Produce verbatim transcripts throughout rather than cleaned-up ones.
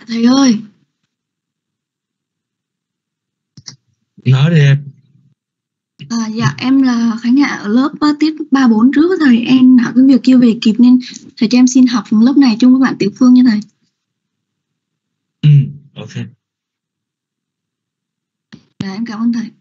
Dạ thầy ơi. Nói đi em. À, dạ em là Khánh Hạ ở lớp uh, tiết ba bốn trước á thầy. Em đã có việc kia về kịp nên thầy cho em xin học lớp này chung với bạn Tiểu Phương nha thầy. Ừ, ok. Dạ em cảm ơn thầy.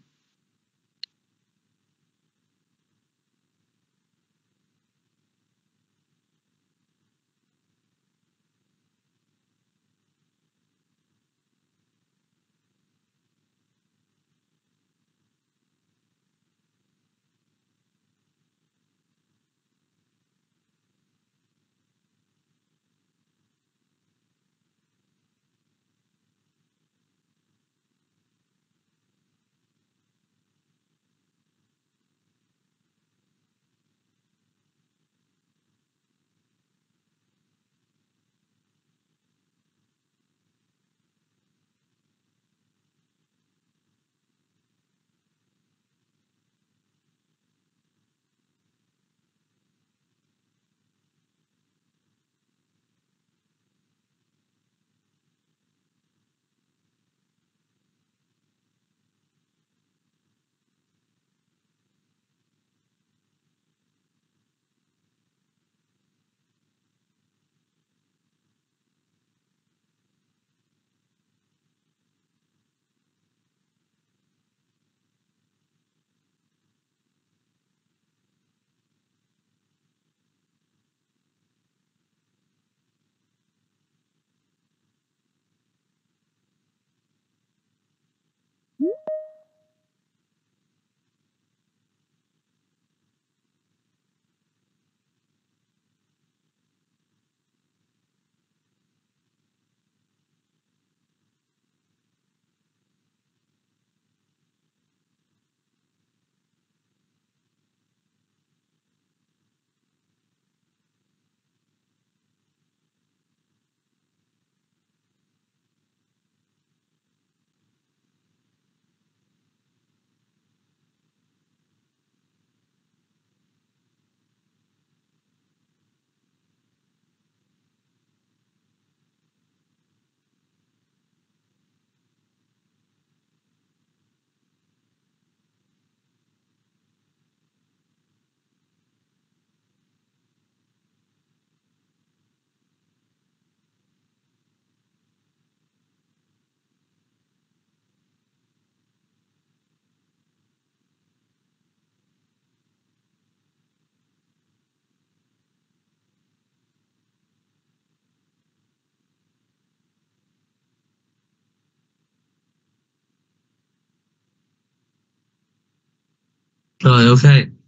Rồi, ok.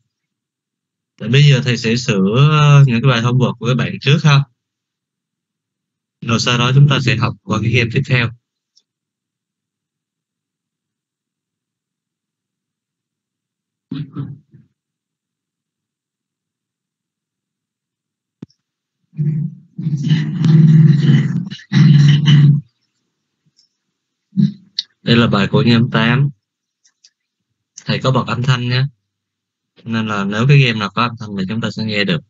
Thì bây giờ thầy sẽ sửa ờ, những cái bài homework của các bạn trước ha. Rồi sau đó chúng ta sẽ học qua cái game tiếp theo. Đây là bài của nhóm tám. Thầy có bật âm thanh nhé. Nên là nếu cái game nào có âm thanh thì chúng ta sẽ nghe được.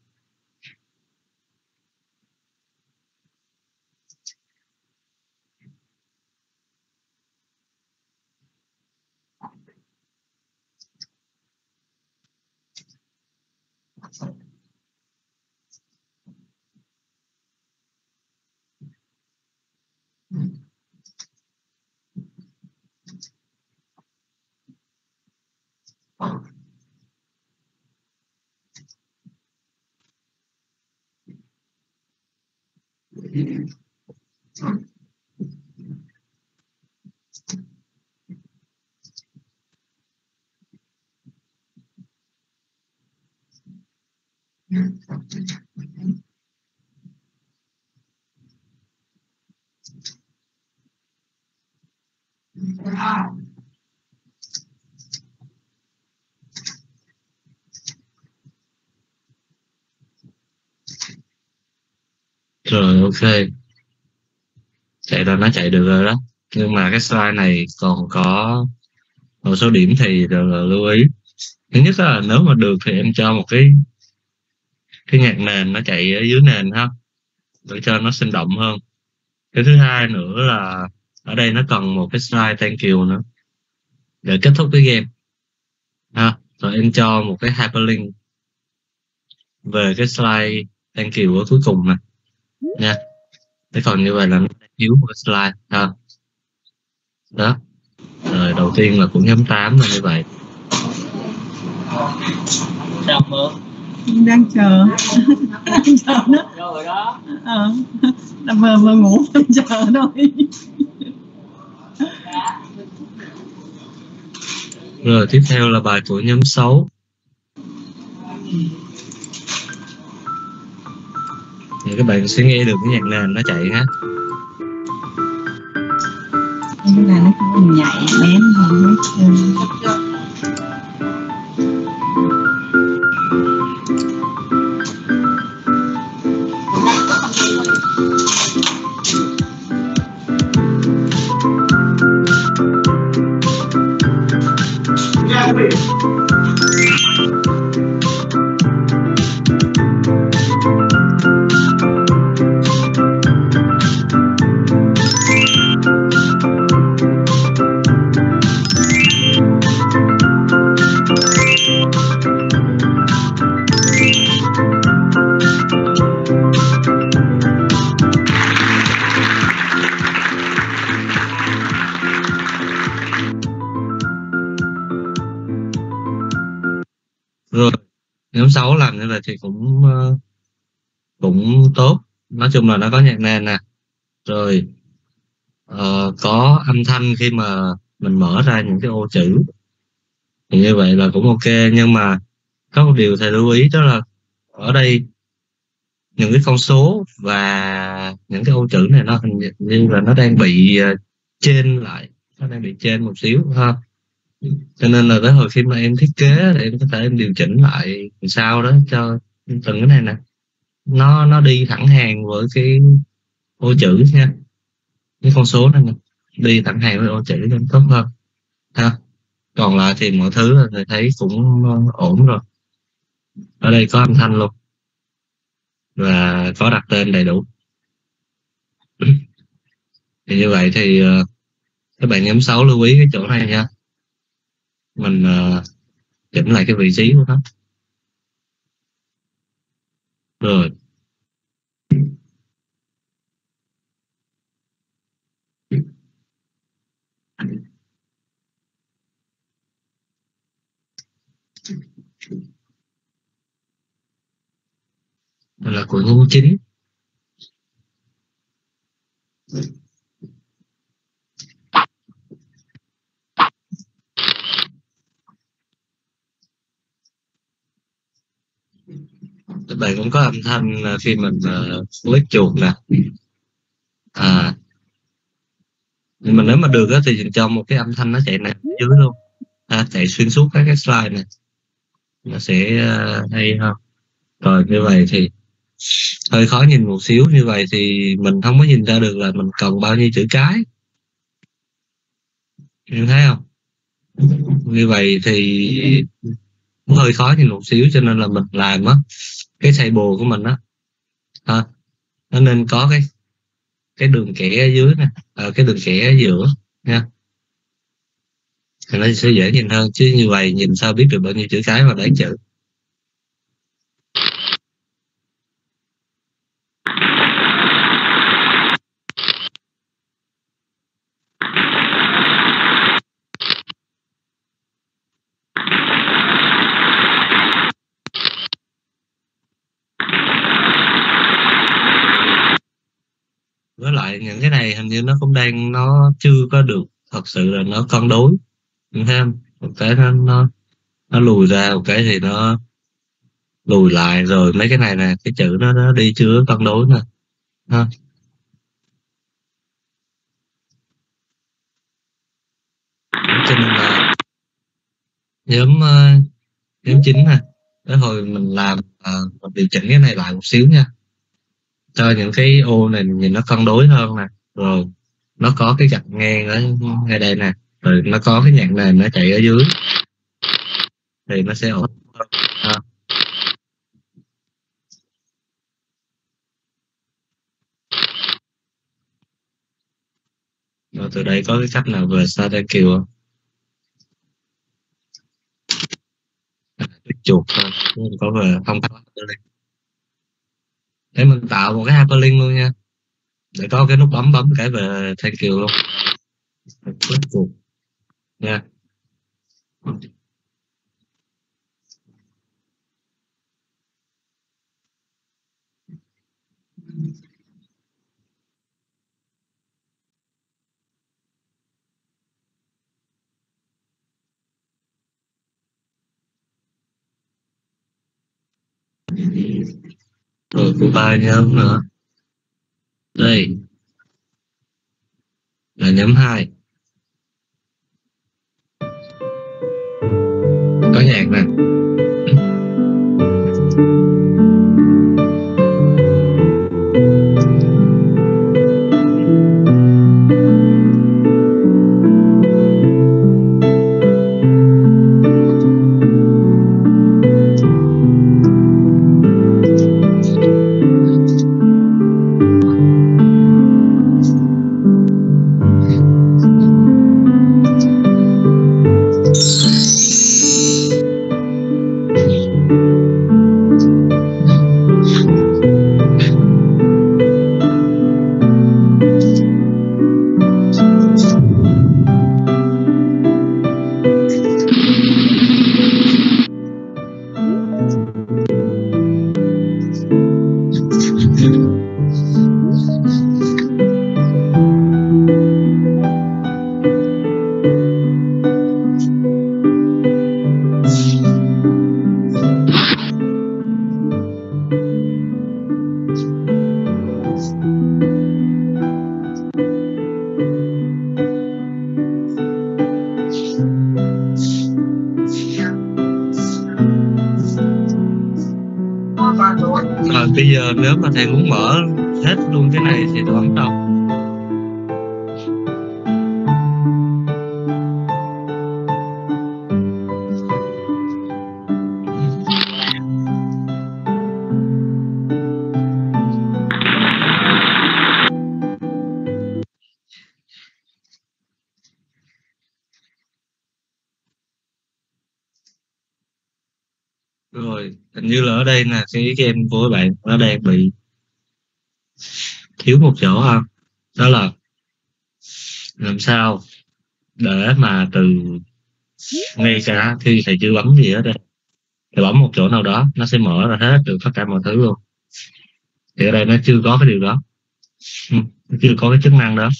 Rồi, ok. Chạy ra nó chạy được rồi đó. Nhưng mà cái slide này còn có một số điểm thì là lưu ý. Thứ nhất là nếu mà được thì em cho một cái cái nhạc nền nó chạy ở dưới nền ha, để cho nó sinh động hơn. Cái thứ hai nữa là ở đây nó cần một cái slide thank you nữa để kết thúc cái game ha. Rồi em cho một cái hyperlink về cái slide thank you ở cuối cùng nè nha. Thế còn như vậy là nó thiếu một cái slide ha. Đó. Rồi đầu tiên là của nhóm tám là như vậy. Sao mơ? Đang chờ. Đang chờ đó. Rồi đó. Ờ. Là vừa vừa ngủ vừa chờ thôi. Rồi tiếp theo là bài của nhóm sáu. Thì các bạn sẽ nghe được cái nhạc nền nó chạy ha. Nên là nó cũng nhảy bén hơn hết trơn. Rồi nhóm sáu làm như vậy thì cũng uh, cũng tốt. Nói chung là nó có nhạc nền nè, rồi uh, có âm thanh khi mà mình mở ra những cái ô chữ, thì như vậy là cũng ok. Nhưng mà có một điều thầy lưu ý, đó là ở đây những cái con số và những cái ô chữ này nó hình như là nó đang bị uh, chênh lại, nó đang bị chênh một xíu ha. Cho nên là tới hồi khi mà em thiết kế thì em có thể em điều chỉnh lại làm sao đó cho từng cái này nè nó nó đi thẳng hàng với cái ô chữ nha, cái con số này nè đi thẳng hàng với ô chữ nên tốt hơn ha. Còn lại thì mọi thứ là thầy thấy cũng ổn rồi. Ở đây có âm thanh luôn và có đặt tên đầy đủ. Thì như vậy thì uh, các bạn nhóm sáu lưu ý cái chỗ này nha, mình uh, chỉnh lại cái vị trí của nó. Rồi đây là của nhóm chín. Các bạn cũng có âm thanh khi mình uh, click chuột nè. À, nhưng mà nếu mà được á, thì cho một cái âm thanh nó chạy nè dưới luôn, à, chạy xuyên suốt các cái slide này, nó sẽ uh, hay hơn. Rồi như vậy thì hơi khó nhìn một xíu, như vậy thì mình không có nhìn ra được là mình cần bao nhiêu chữ cái, em thấy không? Như vậy thì cũng hơi khó nhìn một xíu, cho nên là mình làm á cái table của mình á, à, nó nên có cái cái đường kẻ ở dưới nè, à, cái đường kẻ ở giữa nha, thì nó sẽ dễ nhìn hơn. Chứ như vậy nhìn sao biết được bao nhiêu chữ cái và đáng chữ. Với lại những cái này hình như nó cũng đang nó chưa có được thật sự là nó cân đối, thấy không? Một cái nó nó nó lùi ra, một cái thì nó lùi lại, rồi mấy cái này nè cái chữ nó nó đi chưa cân đối nè ha. Cho nên là nhóm uh, nhóm chín nè, tới hồi mình làm uh, mình điều chỉnh cái này lại một xíu nha, cho những cái ô này nhìn nó cân đối hơn nè, rồi nó có cái gạch ngang ở ngay đây nè, rồi nó có cái nhạc nền nó chạy ở dưới thì nó sẽ ổn hơn ha. Rồi từ đây có cái cách nào về start thank you không? Cái chuột thôi, mình có về không có hyperlink. Để mình tạo một cái hyperlink luôn nha, để có cái nút bấm bấm cái về thank you luôn. Click chuột nha. Rồi của ba nhóm nữa. Đây là nhóm hai, có nhạc nè. Rồi bây giờ nếu mà thầy muốn mở hết luôn cái này thì tôi bấm đâu? Rồi hình như là ở đây nè, cái game của các bạn nó đang bị thiếu một chỗ ha, đó là làm sao để mà từ ngay cả khi thầy chưa bấm gì ở đây, thầy bấm một chỗ nào đó nó sẽ mở ra hết được tất cả mọi thứ luôn. Thì ở đây nó chưa có cái điều đó, ừ, nó chưa có cái chức năng đó.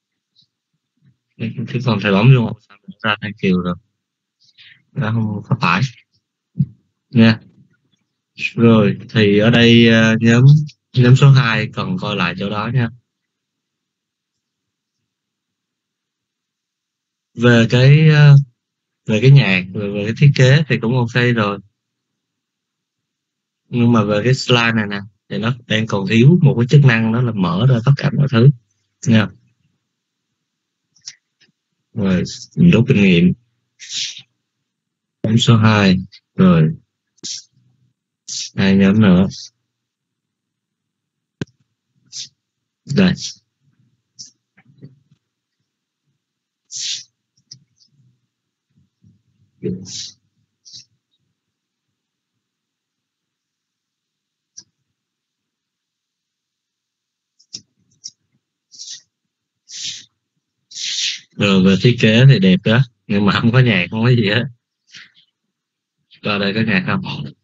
Chứ còn thầy bấm vô sao ra thank you rồi, nó không có phải nha. Rồi thì ở đây uh, nhóm nhóm số hai cần coi lại chỗ đó nha. Về cái uh, về cái nhạc, về, về cái thiết kế thì cũng ok rồi, nhưng mà về cái slide này nè thì nó đang còn thiếu một cái chức năng, đó là mở ra tất cả mọi thứ nha. Rồi mình rút kinh nghiệm nhóm số hai. Rồi hai nhóm nữa đây. Rồi về thiết kế thì đẹp đó, nhưng mà không có nhạc, không có gì hết. Coi đây có nhạc không?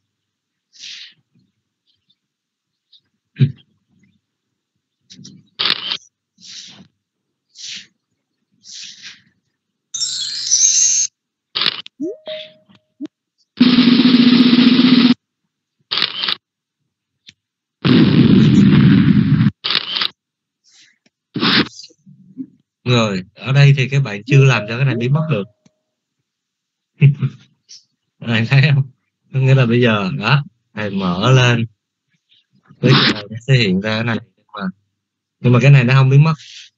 Rồi ở đây thì các bạn chưa làm cho cái này biến mất được. Các bạn thấy không? Có nghĩa là bây giờ đó thầy mở lên với cái này nó sẽ hiện ra cái này, nhưng mà nhưng mà cái này nó không biến mất,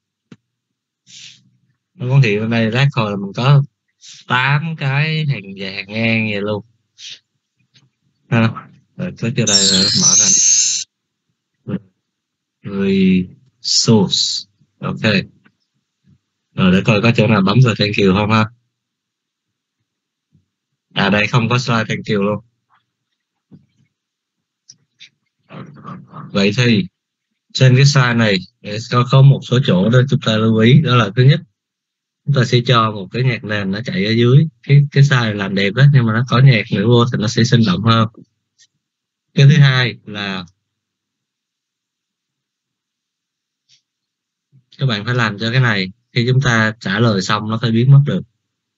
nó còn hiện ở đây rác hồi là mình có tám cái hàng dài hàng ngang vậy luôn ha. Rồi click vô đây rồi mở ra resource, ok. Rồi để coi có chỗ nào bấm vào thank you không ha. À đây không có slide thank you luôn. Vậy thì trên cái slide này có có một số chỗ đó chúng ta lưu ý, đó là thứ nhất chúng ta sẽ cho một cái nhạc nền nó chạy ở dưới cái cái slide này làm đẹp đó, nhưng mà nó có nhạc nữa vô thì nó sẽ sinh động hơn. Cái thứ hai là các bạn phải làm cho cái này khi chúng ta trả lời xong nó phải biến mất được.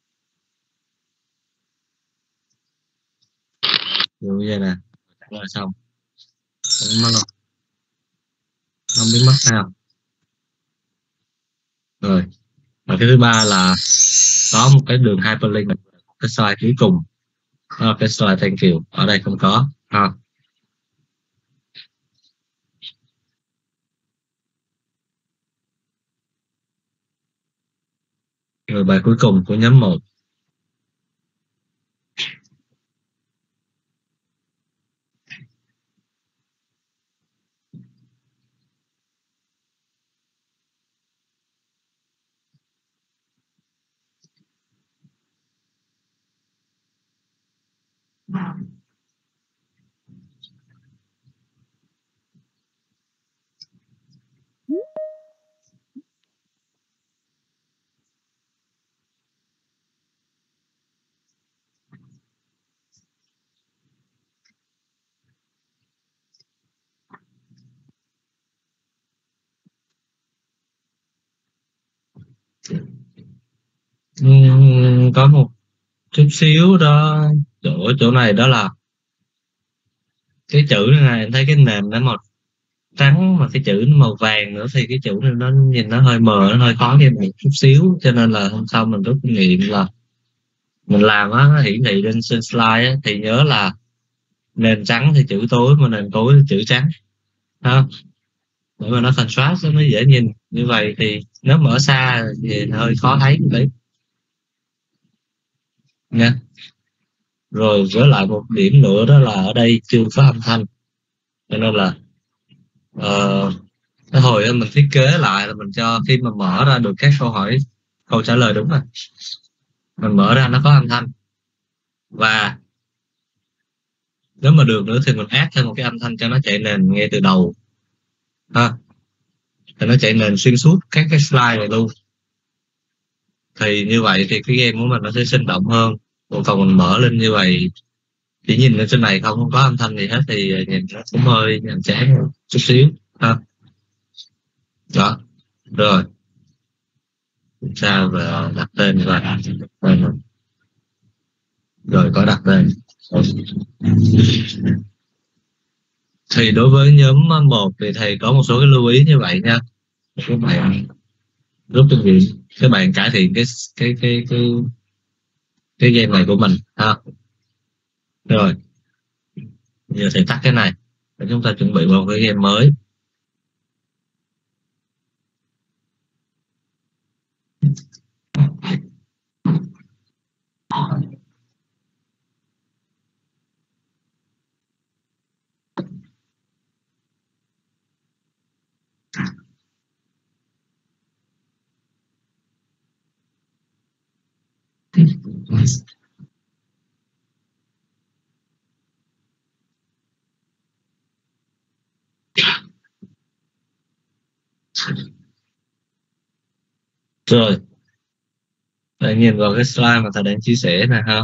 Như vậy nè, trả lời xong không biến mất đâu, không biến mất nào. Rồi, và cái thứ ba là có một cái đường hyperlink, cái slide cuối cùng, đó là cái slide thank you, ở đây không có ha. Rồi bài cuối cùng của nhóm một. Uhm, có một chút xíu đó chỗ chỗ này, đó là cái chữ này em thấy cái nền nó màu trắng mà cái chữ nó màu vàng nữa, thì cái chữ này nó nhìn nó hơi mờ, nó hơi khó nghe một chút xíu, cho nên là hôm sau mình rút kinh nghiệm là mình làm á, nó hiển thị trên trên slide á, thì nhớ là nền trắng thì chữ tối, mà nền tối thì chữ trắng ha, để mà nó contrast nó dễ nhìn. Như vậy thì nếu mở xa thì hơi khó thấy một tí nha. Rồi với lại một điểm nữa đó là ở đây chưa có âm thanh, cho nên là uh, cái hồi mình thiết kế lại là mình cho khi mà mở ra được các câu hỏi, câu trả lời đúng rồi, mình mở ra nó có âm thanh, và nếu mà được nữa thì mình add thêm một cái âm thanh cho nó chạy nền ngay từ đầu ha, thì nó chạy nền xuyên suốt các cái slide này luôn. Thì như vậy thì cái game của mình nó sẽ sinh động hơn. Còn còn mình mở lên như vậy chỉ nhìn lên trên này không, không có âm thanh gì hết thì nhìn nó cũng hơi nhàm chán chút xíu ha. Đó, rồi sao về đặt tên và rồi có đặt tên. Thì đối với nhóm một thì thầy có một số cái lưu ý như vậy nha. Các bạn rút kinh nghiệm, các bạn cải thiện cái cái cái cái cái game này của mình ha. Rồi giờ thầy tắt cái này để chúng ta chuẩn bị một cái game mới. Rồi bạn nhìn vào cái slide mà thầy đang chia sẻ nè ha.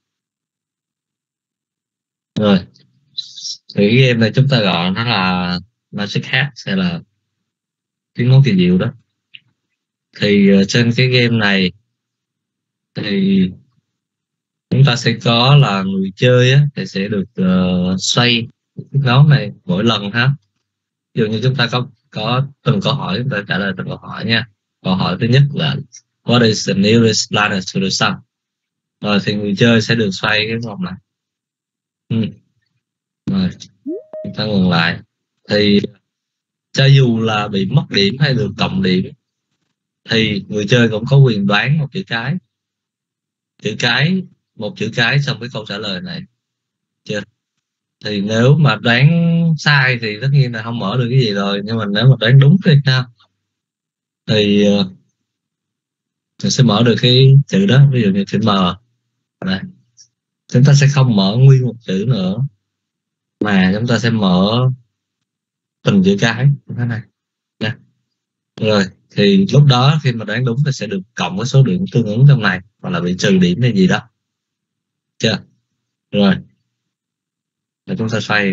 Rồi thì cái game này chúng ta gọi nó là Magic Hat hay là tiếng nói kỳ diệu đó. Thì uh, trên cái game này thì chúng ta sẽ có là người chơi á, thì sẽ được uh, xoay cái ngón này mỗi lần ha. Ví dụ như chúng ta có có từng câu hỏi, chúng ta trả lời từng câu hỏi nha. Câu hỏi thứ nhất là what is the nearest planet to the sun? Rồi thì người chơi sẽ được xoay cái vòng này. Ừ. Rồi chúng ta ngừng lại. Thì cho dù là bị mất điểm hay được cộng điểm thì người chơi cũng có quyền đoán một chữ cái, chữ cái một chữ cái trong cái câu trả lời này. Chưa? Thì nếu mà đoán sai thì tất nhiên là không mở được cái gì rồi, nhưng mà nếu mà đoán đúng thì sao thì mình sẽ mở được cái chữ đó, ví dụ như chữ M đây. Chúng ta sẽ không mở nguyên một chữ nữa mà chúng ta sẽ mở từng chữ cái như thế này nha. Rồi thì lúc đó khi mà đoán đúng thì sẽ được cộng với số điểm tương ứng trong này, hoặc là bị trừ điểm hay gì đó, chưa? Rồi để chúng ta xoay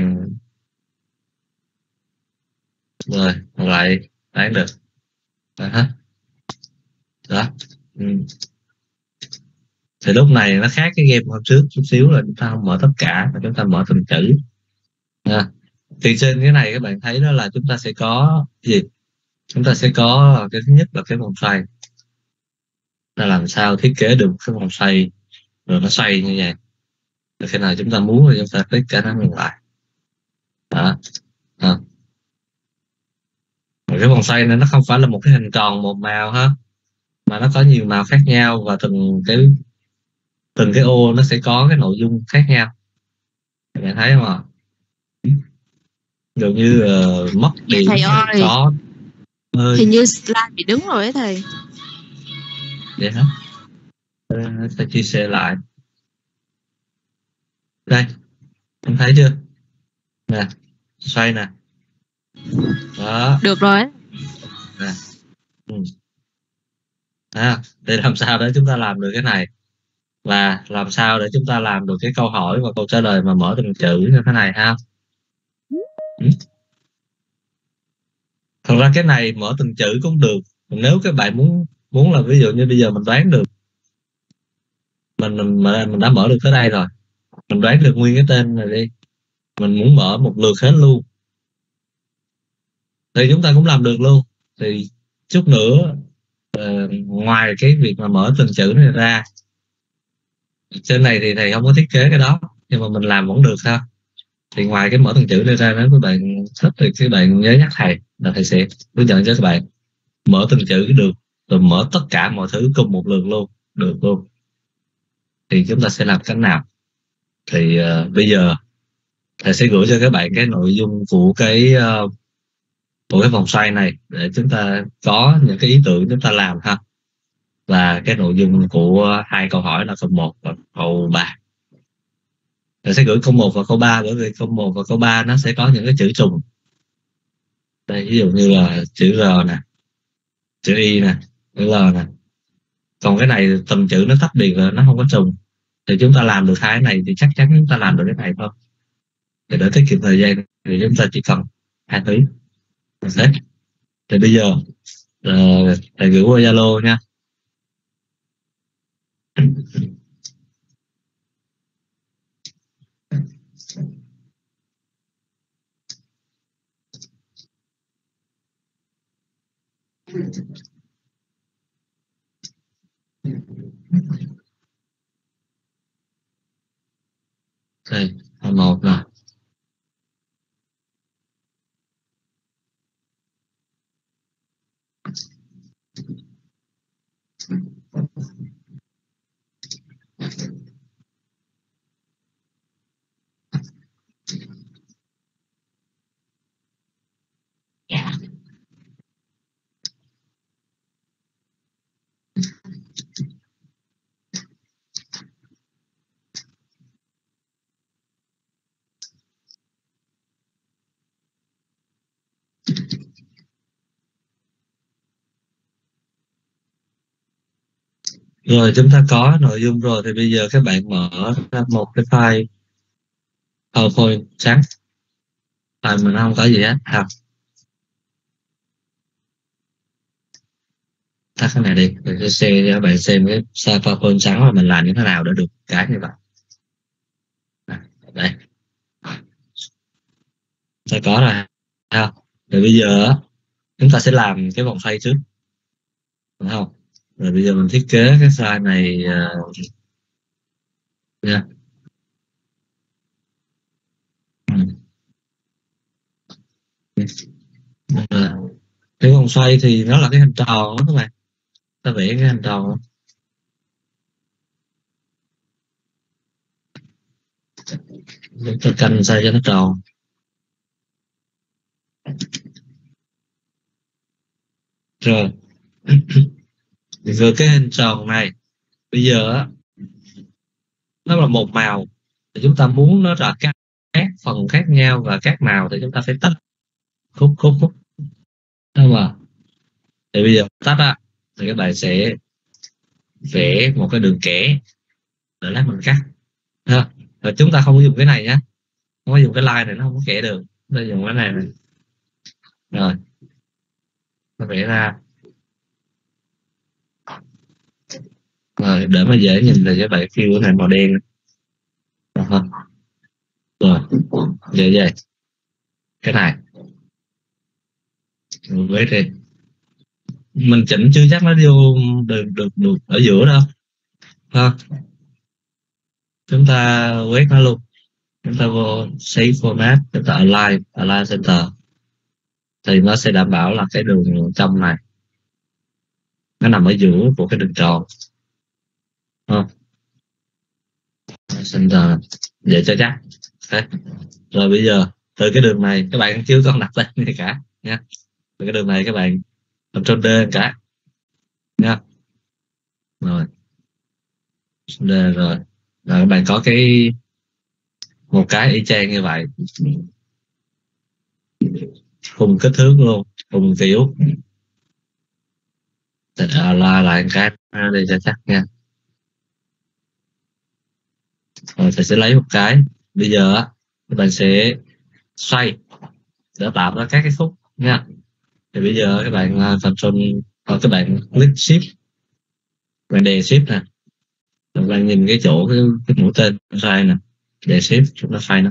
rồi lại đoán được đó hết đó. Ừ. Thì lúc này nó khác cái game hôm trước chút xíu là chúng ta không mở tất cả mà chúng ta mở từng chữ à. Thì trên cái này các bạn thấy đó là chúng ta sẽ có gì, chúng ta sẽ có cái thứ nhất là cái vòng xoay, là làm sao thiết kế được cái vòng xoay rồi nó xoay như vậy, rồi khi nào chúng ta muốn thì chúng ta click cái nó ngừng lại đó. À. Rồi cái vòng xoay này nó không phải là một cái hình tròn một màu ha, mà nó có nhiều màu khác nhau và từng cái từng cái ô nó sẽ có cái nội dung khác nhau, các bạn thấy không ạ? Dường như uh, mất Dạ điểm thầy ơi, có ơi hình như slide bị đứng rồi ấy thầy. vậy hả? Ờ, ta chia sẻ lại đây, em thấy chưa nè, xoay nè đó. Được rồi ấy. Nè. Ừ. À, để làm sao để chúng ta làm được cái này, và làm sao để chúng ta làm được cái câu hỏi và câu trả lời mà mở từng chữ như thế này ha. Ừ. Thật ra cái này mở từng chữ cũng được, nếu các bạn muốn muốn là ví dụ như bây giờ mình đoán được mình mình mình, mình đã mở được tới đây rồi, mình đoán được nguyên cái tên này đi, mình muốn mở một lượt hết luôn thì chúng ta cũng làm được luôn. Thì chút nữa uh, ngoài cái việc mà mở từng chữ này ra, trên này thì thầy không có thiết kế cái đó nhưng mà mình làm vẫn được thôi. Thì ngoài cái mở từng chữ này ra, nếu các bạn thích thì các bạn nhớ nhắc thầy là thầy sẽ hướng dẫn cho các bạn mở từng chữ được, rồi mở tất cả mọi thứ cùng một lượt luôn được luôn. Thì chúng ta sẽ làm cách nào thì uh, bây giờ thầy sẽ gửi cho các bạn cái nội dung của cái uh, của cái vòng xoay này để chúng ta có những cái ý tưởng chúng ta làm ha, và cái nội dung của hai câu hỏi là câu một và câu ba. Thầy sẽ gửi câu một và câu ba bởi vì câu một và câu ba nó sẽ có những cái chữ trùng đây, ví dụ như là chữ R nè, chữ Y nè, chữ L nè. Còn cái này từng chữ nó tách biệt rồi, nó không có trùng, thì chúng ta làm được hai cái này thì chắc chắn chúng ta làm được cái này thôi. Để đỡ tiết kiệm thời gian thì chúng ta chỉ cần hai thứ. Thế thì bây giờ uh, thầy gửi qua Zalo nha. Đây, một nè. Rồi chúng ta có nội dung rồi thì bây giờ các bạn mở ra một cái file PowerPoint trắng, file mình không có gì hết ha. Tắt cái này đi để share cho các bạn xem cái file PowerPoint trắng mà mình làm như thế nào để được cái như vậy. Đây sẽ có rồi ha. Rồi bây giờ chúng ta sẽ làm cái vòng xoay trước, đúng không? Rồi bây giờ mình thiết kế cái slide này uh, nha. Uh, cái vòng xoay thì nó là cái hình tròn đó các bạn, ta vẽ cái hình tròn đó. Chúng ta canh sao cho nó tròn. Rồi Thì với cái hình tròn này bây giờ á, nó là một màu thì chúng ta muốn nó là các các phần khác nhau và các màu thì chúng ta phải tách khúc khúc khúc, đúng không? Thì bây giờ tách á thì các bạn sẽ vẽ một cái đường kẻ để lát mình cắt ha. Rồi chúng ta không có dùng cái này nhé, không có dùng cái line này, nó không có kẻ được, chúng ta dùng cái này, này. Rồi nó vẽ ra rồi để mà dễ nhìn thì các bạn kêu cái này màu đen rồi, rồi vậy vậy cái này với đi, mình chỉnh chưa chắc nó vô được được được ở giữa đâu ha. Chúng ta quét nó luôn, chúng ta vô save format, chúng ta align align center thì nó sẽ đảm bảo là cái đường trong này nó nằm ở giữa của cái đường tròn ha. Center vậy cho chắc. Đấy. Rồi bây giờ từ cái đường này các bạn chưa còn đặt tên gì cả nha, từ cái đường này các bạn Ctrl D cả nha. Rồi D rồi, rồi các bạn có cái một cái y chang như vậy, cùng kích thước luôn, cùng kiểu, à, la lại cái đây cho chắc nha. Rồi thầy sẽ lấy một cái, bây giờ á các bạn sẽ xoay để tạo ra các cái khúc nha. Thì bây giờ các bạn uh, control hoặc các bạn click shift, bạn đè shift nè, các bạn nhìn cái chỗ cái, cái mũi tên xoay nè, đè shift chúng ta xoay nó,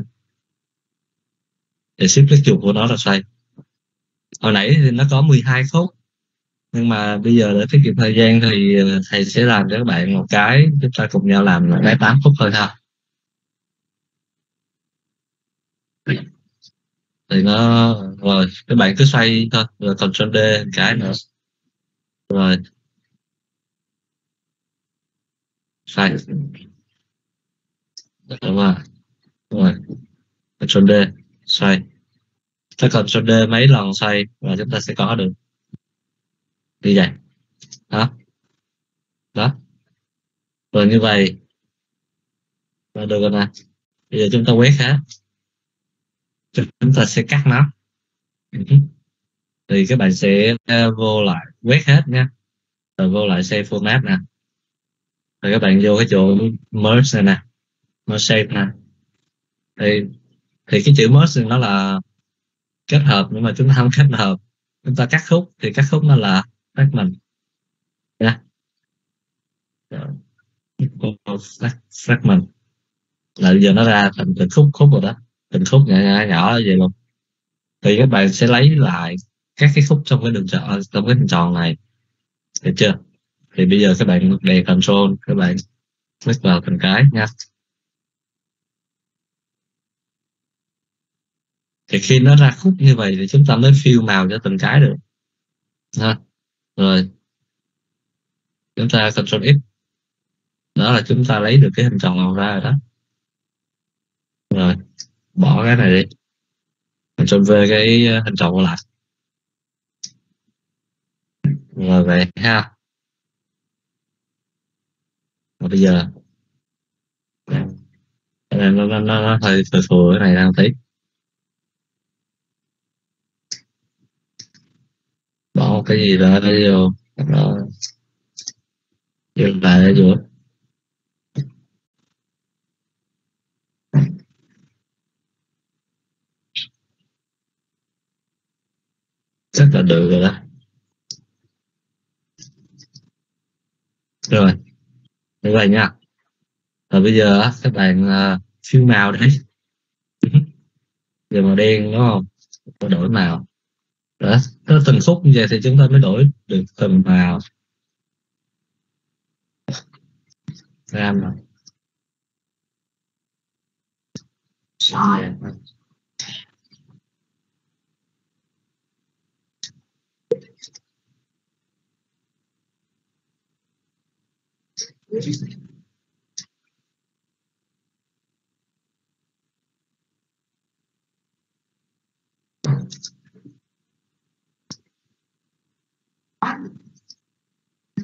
đè shift cái chuột của nó là xoay. Hồi nãy thì nó có mười hai khúc, nhưng mà bây giờ để tiết kiệm thời gian thì thầy sẽ làm cho các bạn một cái, chúng ta cùng nhau làm là cái tám phút thôi ha. Thì nó rồi các bạn cứ xoay thôi, rồi Ctrl D cái nữa, rồi xoay, đúng rồi, rồi Ctrl D xoay, ta Ctrl D mấy lần xoay và chúng ta sẽ có được như vậy đó. Đó rồi như vậy là được rồi nè. Bây giờ chúng ta quét hết, chúng ta sẽ cắt nó. Thì các bạn sẽ uh, vô lại quét hết nha, rồi vô lại save format nè, rồi các bạn vô cái chỗ merge này nè, merge shape nè, thì thì cái chữ merge nó là kết hợp, nhưng mà chúng ta không kết hợp, chúng ta cắt khúc thì cắt khúc nó là fragment nha. Fragment là bây giờ nó ra thành từng khúc khúc rồi đó, từng khúc nhỏ nhỏ, nhỏ vậy luôn. Thì các bạn sẽ lấy lại các cái khúc trong cái đường tròn, trong cái hình tròn này, được chưa? Thì bây giờ các bạn đè control, các bạn click vào từng cái nha. Thì khi nó ra khúc như vậy thì chúng ta mới fill màu cho từng cái được ha. Rồi chúng ta Ctrl X, đó là chúng ta lấy được cái hình tròn màu ra rồi đó. Rồi bỏ cái này đi, Ctrl V cái hình tròn lại, rồi vậy ha. Và bây giờ cái này nó, nó, nó, nó hơi thừa thừa cái này đang tí, bỏ một cái gì đó nó vô, nó vô lại ở giữa, rất là được rồi đó. Rồi như vậy nha. Rồi bây giờ các bạn uh, fill màu đấy. Giờ màu đen đúng không, có đổi màu đó, có từng khúc như vậy thì chúng ta mới đổi được từng màu. Ram rồi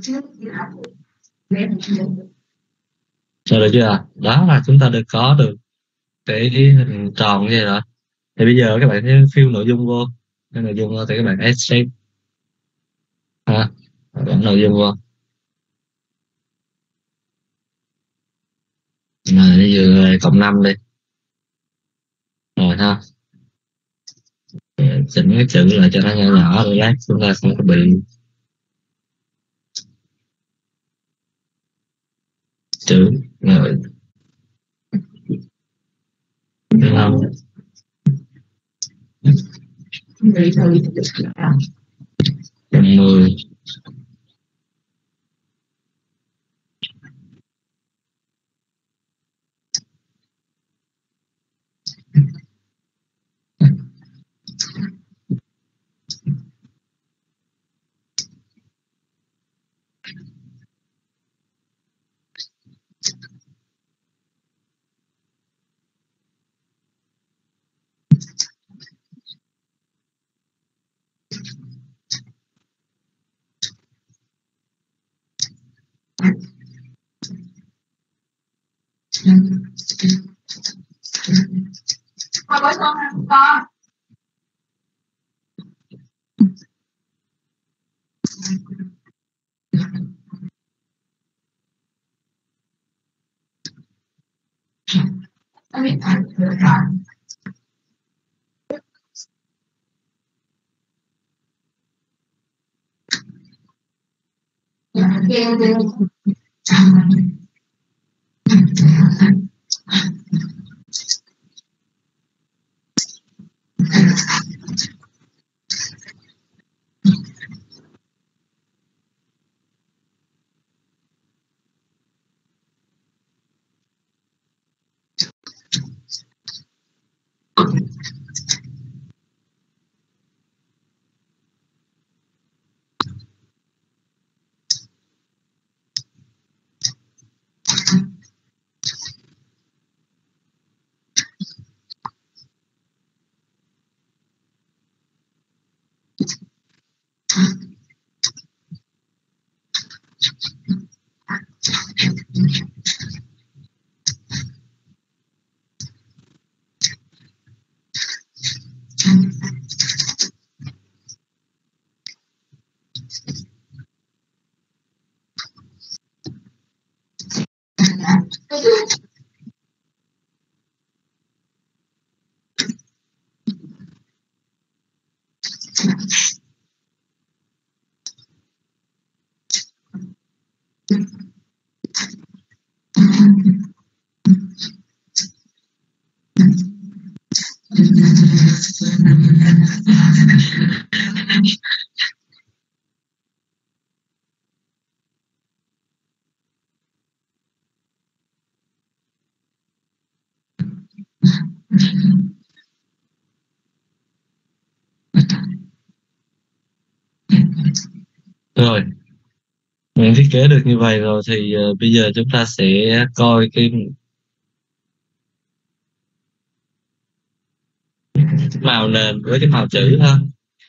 Rồi được chưa? Đó là chúng ta được có được cái hình tròn như vậy rồi. Thì bây giờ các bạn sẽ fill nội dung vô, cái nội dung vô thì các bạn add shape ha, bạn nội dung vô. Rồi bây giờ cộng năm đi. Rồi ha. Chỉnh cái chữ lại cho nó nhỏ nhỏ rồi lát chúng ta không có bị chữ rồi. Đúng không? Cộng mười. Rồi, mình thiết kế được như vậy rồi thì uh, bây giờ chúng ta sẽ coi cái màu nền với cái màu chữ ha.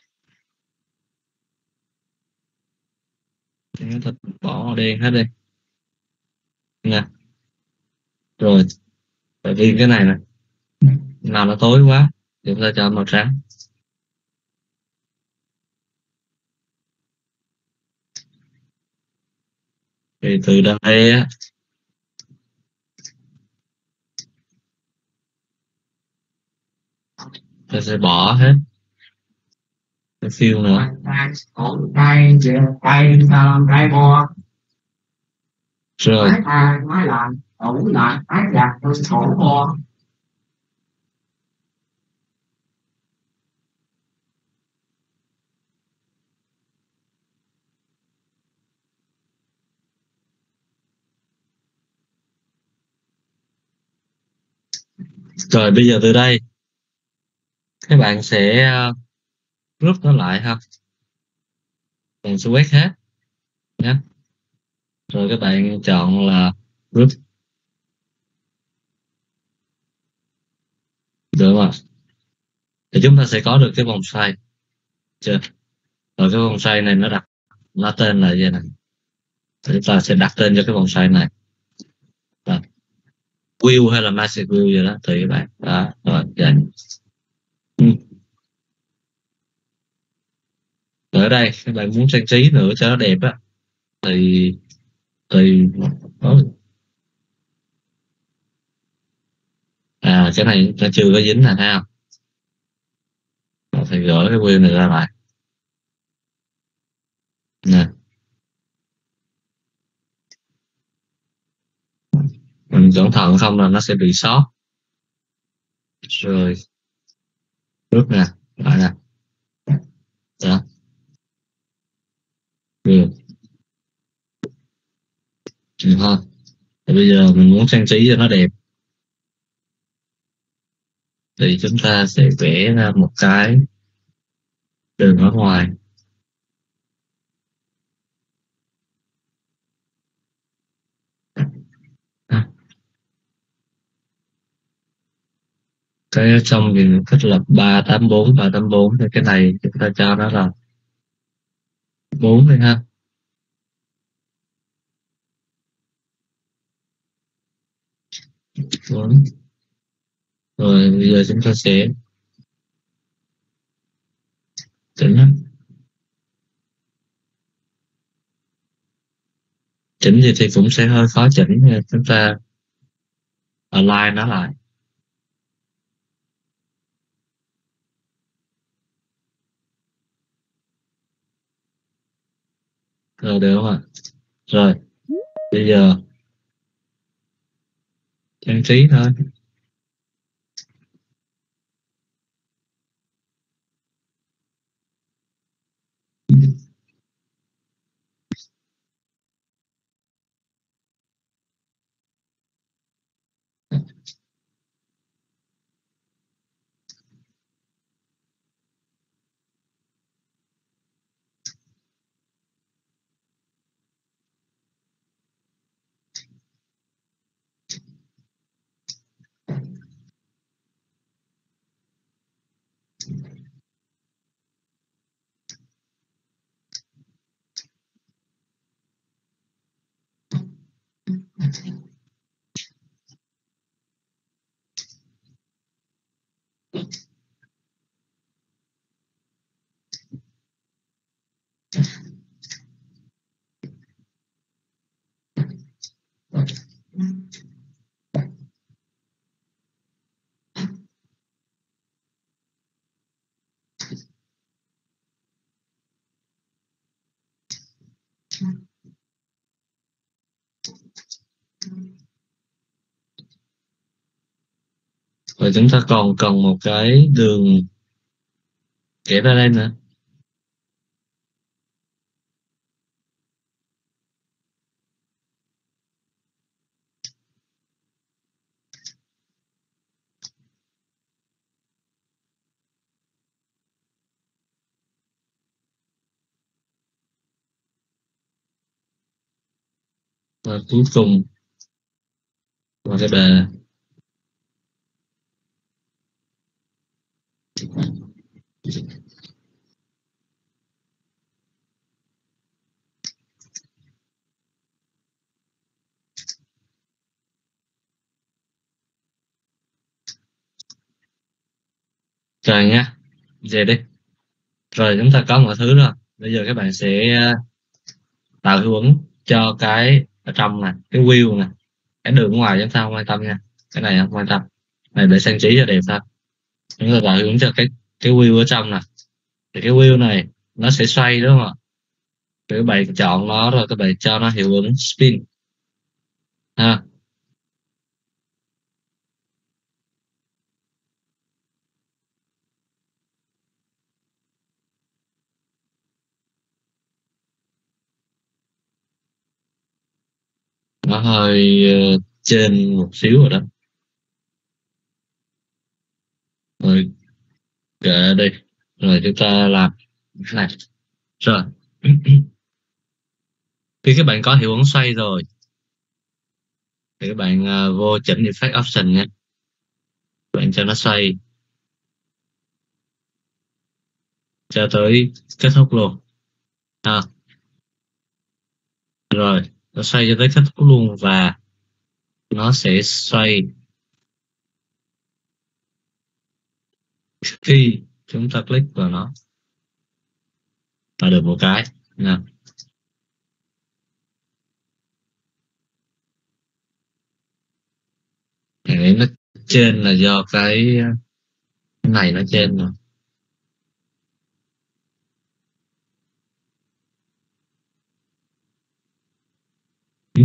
Thật bỏ màu đen hết đi nha. Rồi, tại vì cái này nè, nào nó tối quá, chúng ta cho màu trắng. Thì từ đây á, ta sẽ bỏ hết cái fill nữa. Rồi. Rồi bây giờ từ đây các bạn sẽ uh, group nó lại ha. Bạn sẽ quét hết nhé. Rồi các bạn chọn là group. Được không ạ? Thì chúng ta sẽ có được cái vòng xoay. Chưa? Rồi cái vòng xoay này nó đặt nó tên là gì này? chúng ta sẽ đặt tên cho cái vòng xoay này đó. Wheel hay là magic wheel gì đó tùy các bạn đó. Rồi vậy. Ừ. Ở đây các bạn muốn trang trí nữa cho nó đẹp á thì thì đó. À cái này nó chưa có dính nè, thấy không? Đó, thì gỡ cái wheel này ra lại nè, mình cẩn thận không là nó sẽ bị sót. Rồi nước nè, lại nè đó. Được. Được không? Thì bây giờ mình muốn trang trí cho nó đẹp thì chúng ta sẽ vẽ ra một cái đường ở ngoài. Cái ở trong thì mình thích là ba tám bốn ba tám bốn, thì cái này chúng ta cho nó là bốn đi ha. bốn. Rồi bây giờ chúng ta sẽ chỉnh á. Chỉnh gì thì cũng sẽ hơi khó chỉnh nha, chúng ta align nó lại. Rồi được không ạ? Rồi bây giờ trang trí thôi. Rồi chúng ta còn cần một cái đường kẻ ra đây nữa. Và cuối cùng là cái bề. Rồi nhá, về đi. Rồi chúng ta có mọi thứ rồi. Bây giờ các bạn sẽ tạo hiệu ứng cho cái ở trong này, cái wheel này. Cái đường ngoài chúng ta không quan tâm nha, cái này không quan tâm, này để trang trí cho đẹp thôi. Chúng ta tạo hiệu ứng cho cái cái wheel ở trong này. Thì cái wheel này nó sẽ xoay đúng không ạ? Thì các bạn chọn nó rồi các bạn cho nó hiệu ứng spin ha. Nó hơi uh, trên một xíu rồi đó. Rồi kệ đi. Rồi chúng ta làm cái này. Rồi khi các bạn có hiệu ứng xoay rồi thì các bạn uh, vô chỉnh effect option nha, các bạn cho nó xoay cho tới kết thúc luôn à. Rồi nó xoay cho tới kết thúc luôn, và nó sẽ xoay khi chúng ta click vào nó là được một cái nha. Cái nó trên là do cái cái này nó trên rồi. Ừ.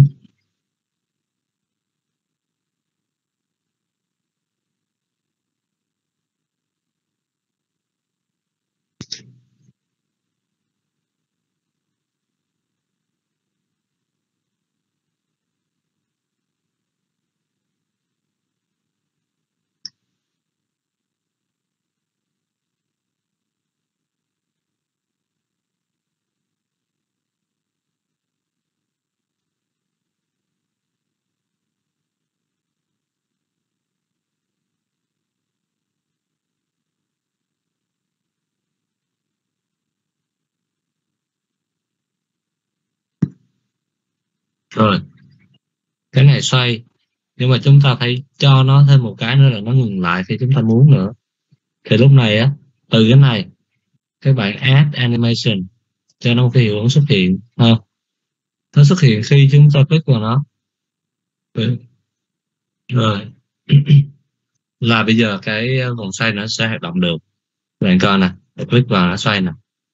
Rồi cái này xoay, nhưng mà chúng ta phải cho nó thêm một cái nữa là nó ngừng lại khi chúng ta muốn nữa. Thì lúc này á, từ cái này các bạn add animation cho nó một cái hiệu ứng xuất hiện ha. Nó xuất hiện khi chúng ta click vào nó. Rồi là bây giờ cái vòng xoay nó sẽ hoạt động được. Bạn coi nè, để click vào nó xoay nè,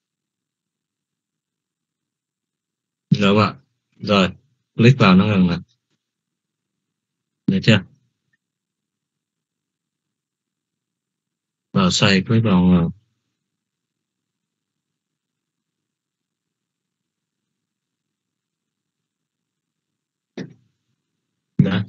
được không ạ? Rồi click vào nó ngừng nè, được chưa? Rồi xoay click vào ngừng. Đó.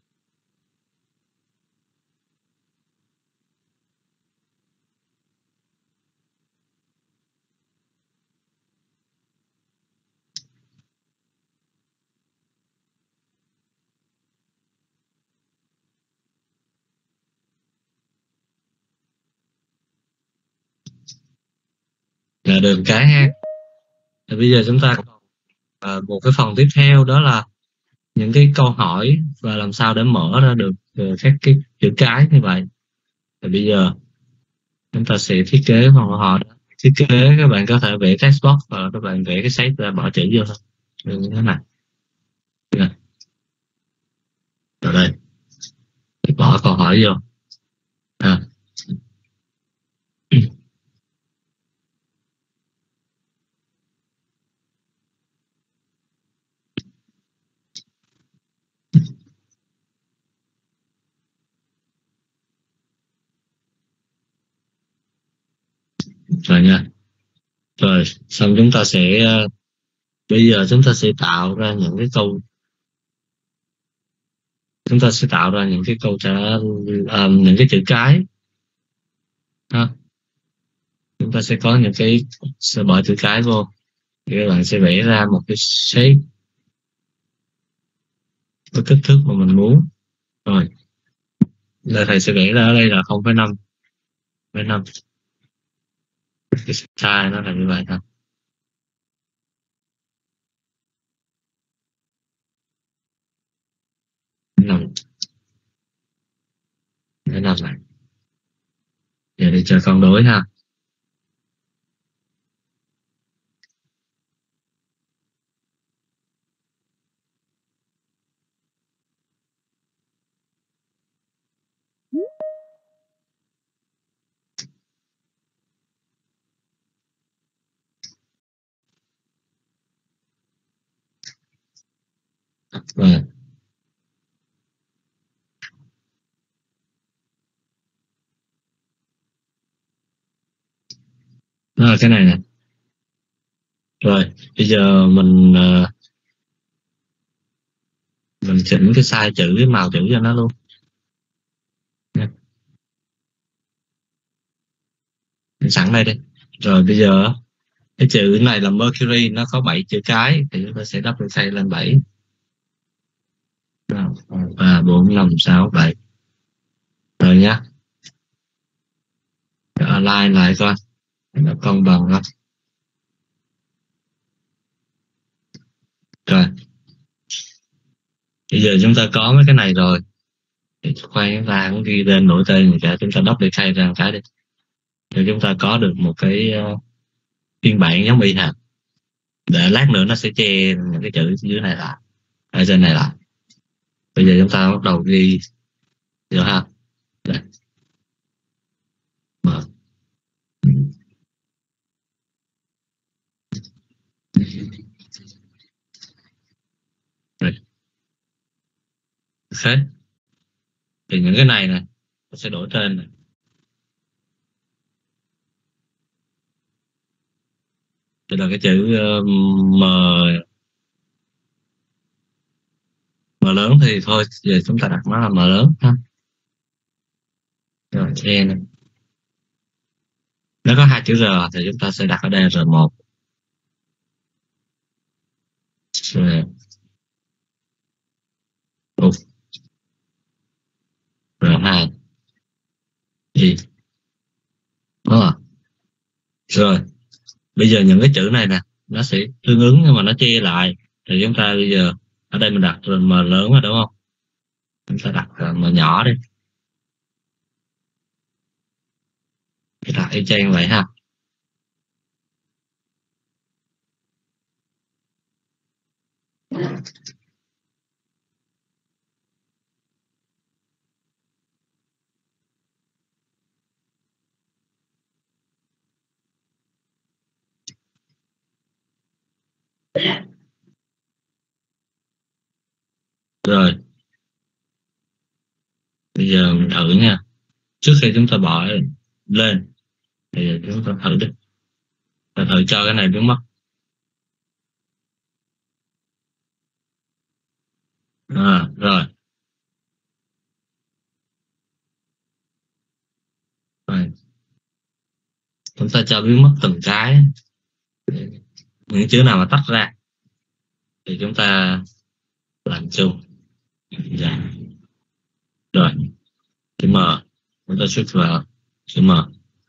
Là được cái ha. Thì bây giờ chúng ta còn à, một cái phần tiếp theo, đó là những cái câu hỏi và làm sao để mở ra được uh, các cái chữ cái như vậy. Thì bây giờ chúng ta sẽ thiết kế phần câu hỏi đó. Thiết kế các bạn có thể vẽ text box và các bạn vẽ cái shape ra, bỏ chữ vô thôi, như thế này. Rồi đây, bỏ câu hỏi vô à. Rồi nha. Rồi xong chúng ta sẽ uh, bây giờ chúng ta sẽ tạo ra những cái câu chúng ta sẽ tạo ra những cái câu trả uh, những cái chữ cái ha. Chúng ta sẽ có những cái sẽ bỏ chữ cái vô, thì các bạn sẽ vẽ ra một cái shape với kích thước mà mình muốn. Rồi đây thầy sẽ vẽ ra ở đây là không phẩy năm phẩy năm, cái size nó là như vậy thôi. Năm phẩy năm này. Giờ đi chơi con đối ha. Rồi đó là cái này nè. Rồi bây giờ mình uh, mình chỉnh cái size chữ, cái màu chữ cho nó luôn. Sẵn đây đi. Rồi bây giờ cái chữ này là Mercury, nó có bảy chữ cái thì chúng ta sẽ double click lên bảy và bốn năm sáu bảy. Rồi nhá, align lại coi nó cân bằng không. Rồi bây giờ chúng ta có mấy cái này rồi thì khoan chúng ta cũng ghi tên đổi tên người cả, chúng ta duplicate ra một cái đi thì chúng ta có được một cái uh, phiên bản giống y hệt, để lát nữa nó sẽ che những cái chữ dưới này lại, ở trên này lại. Bây giờ chúng ta bắt đầu ghi được ha. Đây. Mở. Rồi. Ok. Thì những cái này nè nó sẽ đổi tên này. Đây là cái chữ uh, M M lớn thì thôi giờ chúng ta đặt nó là M lớn ha. Rồi che này. Nếu có hai chữ R thì chúng ta sẽ đặt ở đây R một. Rồi. Uf. R hai. Gì? Đó. Rồi. Bây giờ những cái chữ này nè nó sẽ tương ứng nhưng mà nó che lại thì chúng ta bây giờ ở đây mình đặt M lớn rồi đúng không? Chúng ta đặt M nhỏ đi. Thì đặt y chang vậy ha. Rồi bây giờ mình thử nha. Trước khi chúng ta bỏ lên thì chúng ta thử đi, ta thử cho cái này biến mất. À, rồi. Rồi chúng ta cho biến mất từng cái, những chữ nào mà tách ra thì chúng ta làm chung. Dạ. Rồi chữ M chúng ta shift vào chữ M.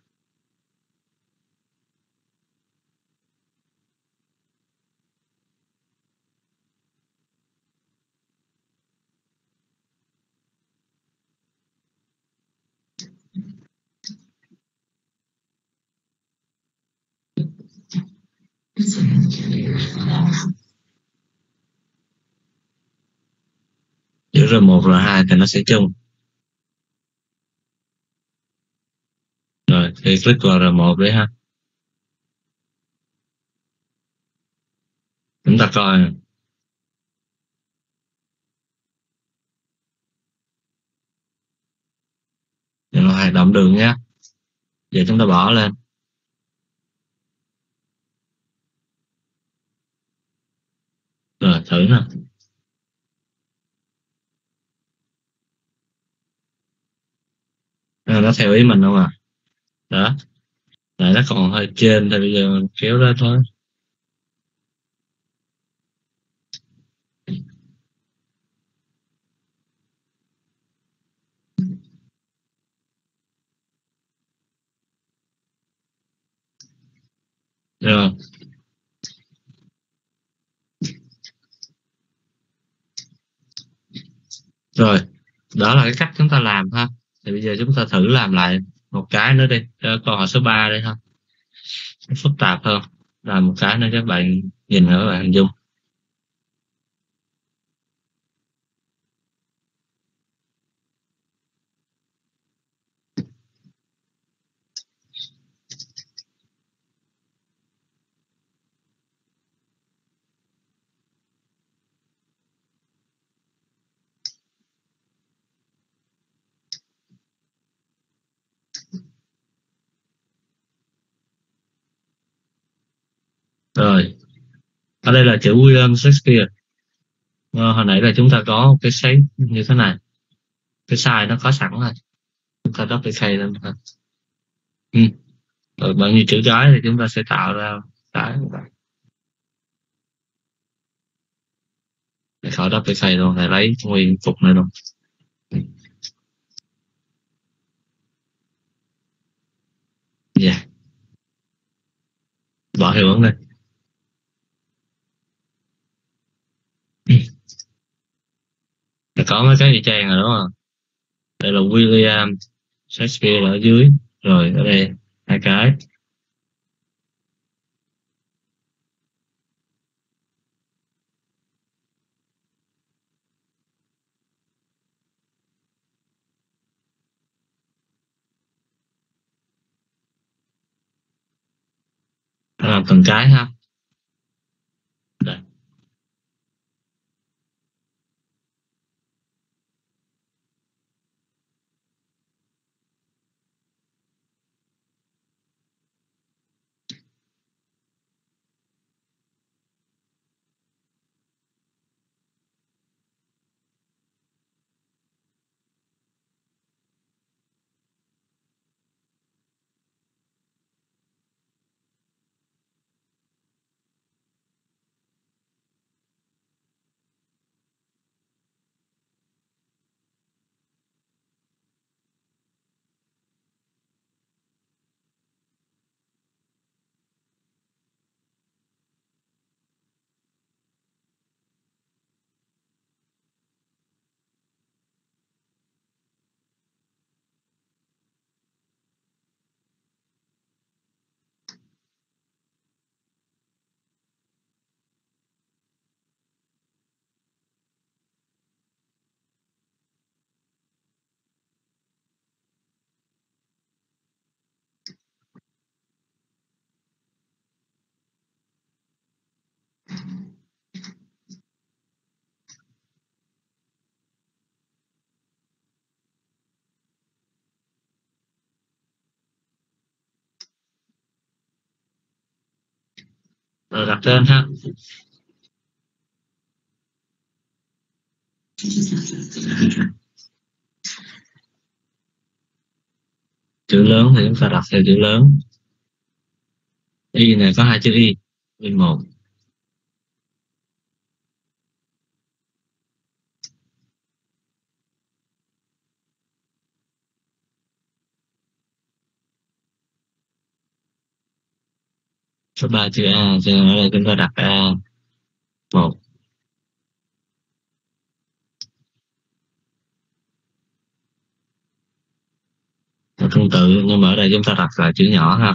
Chữ R một R hai thì nó sẽ chung. Rồi thì click vào R một đấy ha. Chúng ta coi để nó hoạt động được nhé. Giờ chúng ta bỏ lên. Rồi thử nè. À, nó theo ý mình không à? Đó. Lại nó còn hơi trên thì bây giờ mình kéo ra thôi. Rồi. Rồi, đó là cái cách chúng ta làm ha. Thì bây giờ chúng ta thử làm lại một cái nữa đi, câu hỏi số ba đây ha. Phức tạp hơn. Làm một cái nữa các bạn nhìn nữa các bạn hình dung. Rồi, ở đây là chữ William Shakespeare. Ờ, hồi nãy là chúng ta có một cái shape như thế này, cái size nó có sẵn rồi, chúng ta duplicate lên thôi. Ừ. Rồi bao nhiêu chữ cái thì chúng ta sẽ tạo ra cái để khỏi duplicate luôn, để lấy nguyên phục này luôn. Dạ. Yeah. Bỏ hiệu ứng đây. có mấy cái y chang rồi đúng không? Đây là William Shakespeare ở dưới, rồi ở đây hai cái. Ta làm từng cái ha. Đây. Rồi đặt tên ha. Chữ lớn thì chúng ta đặt theo chữ lớn. Y này có hai chữ Y, Y một. Số ba chữ A, cho nên ở đây chúng ta đặt A một. Và tương tự, nhưng mà ở đây chúng ta đặt là chữ nhỏ ha.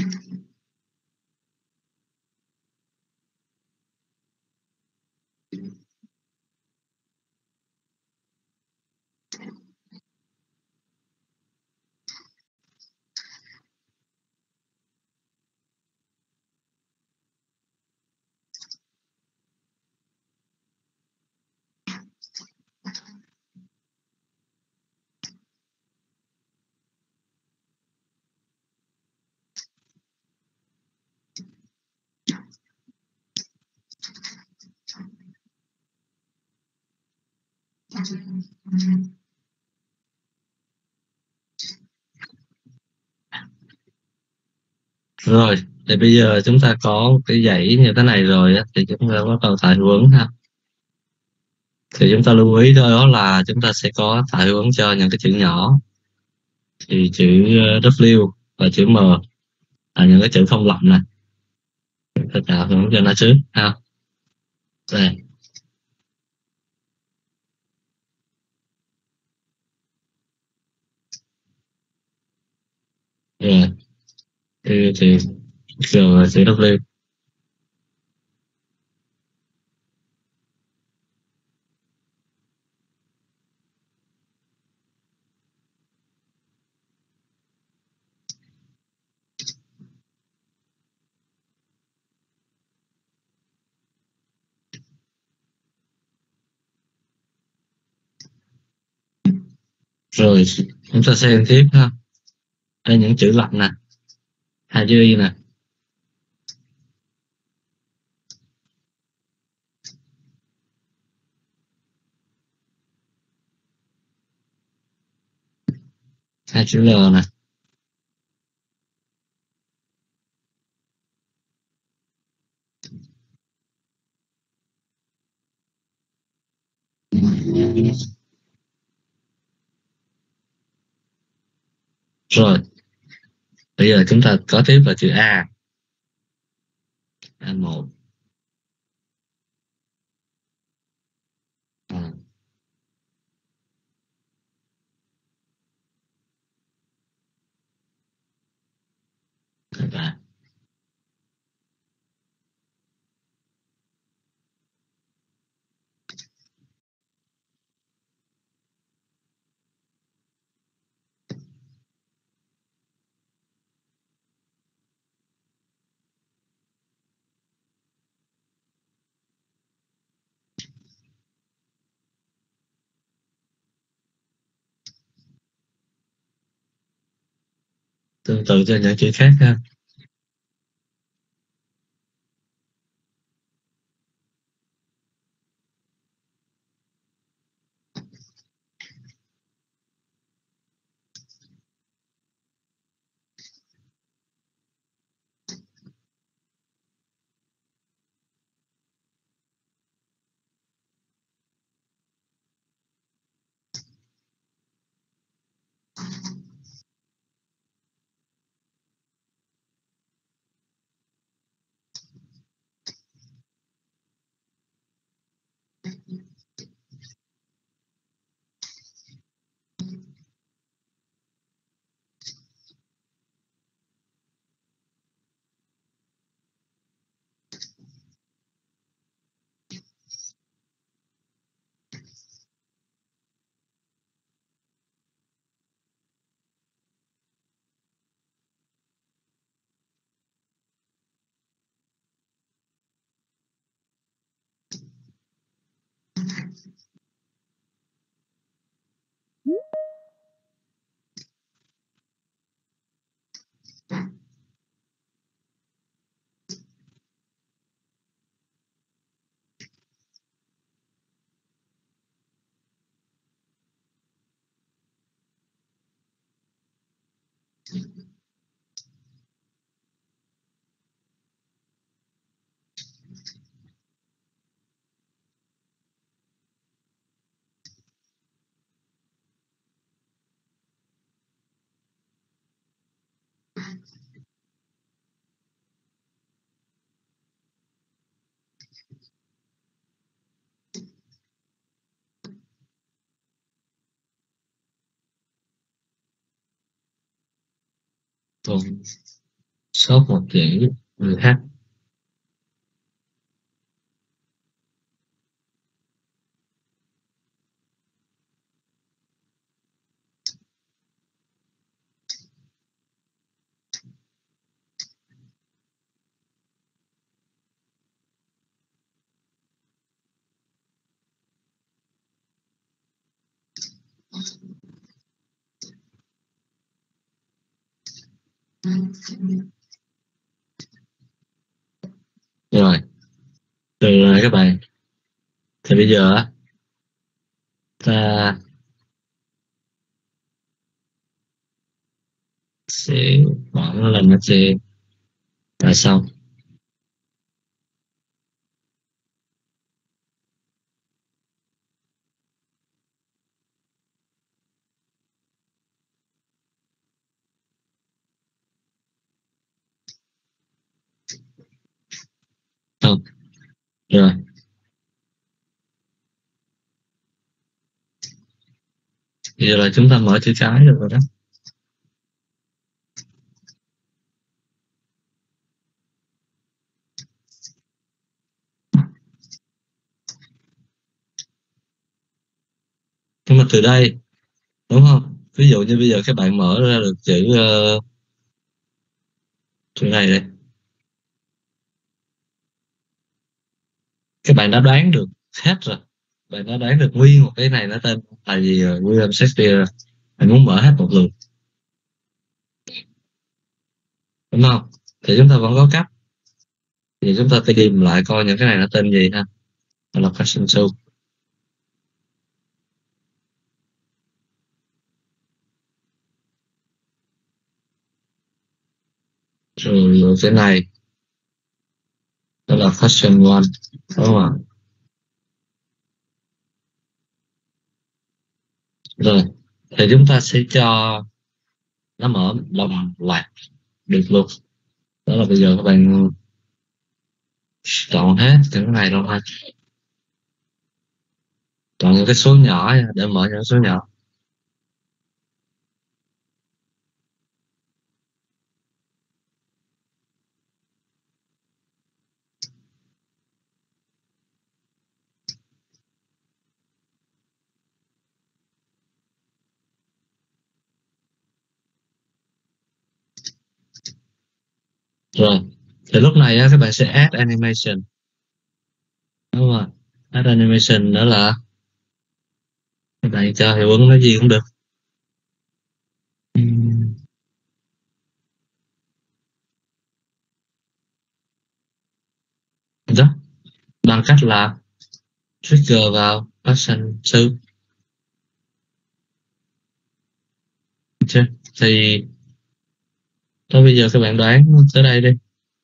Rồi, thì bây giờ chúng ta có một cái dãy như thế này rồi á, thì chúng ta bắt đầu tạo hiệu ứng ha. Thì chúng ta lưu ý đó là chúng ta sẽ có tạo hiệu ứng cho những cái chữ nhỏ. Thì chữ ờ, W và chữ M là những cái chữ không lặp này. Chúng ta tạo hiệu ứng cho nó trước ha. Đây. Rồi. Thì, thì G và chữ W. Rồi chúng ta xem tiếp ha. Đây những chữ lặp nè, hai chữ Y nè. Hai chữ L nè. Rồi bây giờ chúng ta có tiếp là chữ A. A một. À. Và tương tự cho những chữ khác ha. Còn sốt một chữ người khác. Rồi, từ rồi các bạn. Thì bây giờ á, ta sẽ bỏ nó lên nó sẽ là xong. Không. Rồi. Bây giờ là chúng ta mở chữ cái được rồi đó. Nhưng mà từ đây, đúng không? Ví dụ như bây giờ các bạn mở ra được chữ uh, chữ này đây. Các bạn đã đoán được hết rồi. Bạn đã đoán được nguyên một cái này nó tên là gì rồi. William Shakespeare. Bạn muốn mở hết một lượt, đúng không? Thì chúng ta vẫn có cách. Thì chúng ta tìm lại coi những cái này nó tên gì ha. Đó là question two. Rồi, rồi cái này đó là question one, đúng không ạ? Rồi thì chúng ta sẽ cho nó mở đồng loạt được luôn. Đó là bây giờ các bạn chọn hết những cái này đâu ha, chọn những cái số nhỏ để mở những số nhỏ. Rồi thì lúc này á, các bạn sẽ add animation, đúng không? Add animation nữa là các bạn cho hiệu ứng nó gì cũng được. Đó, bằng cách là trigger vào action two. Chưa? Thì thôi bây giờ các bạn đoán tới đây đi.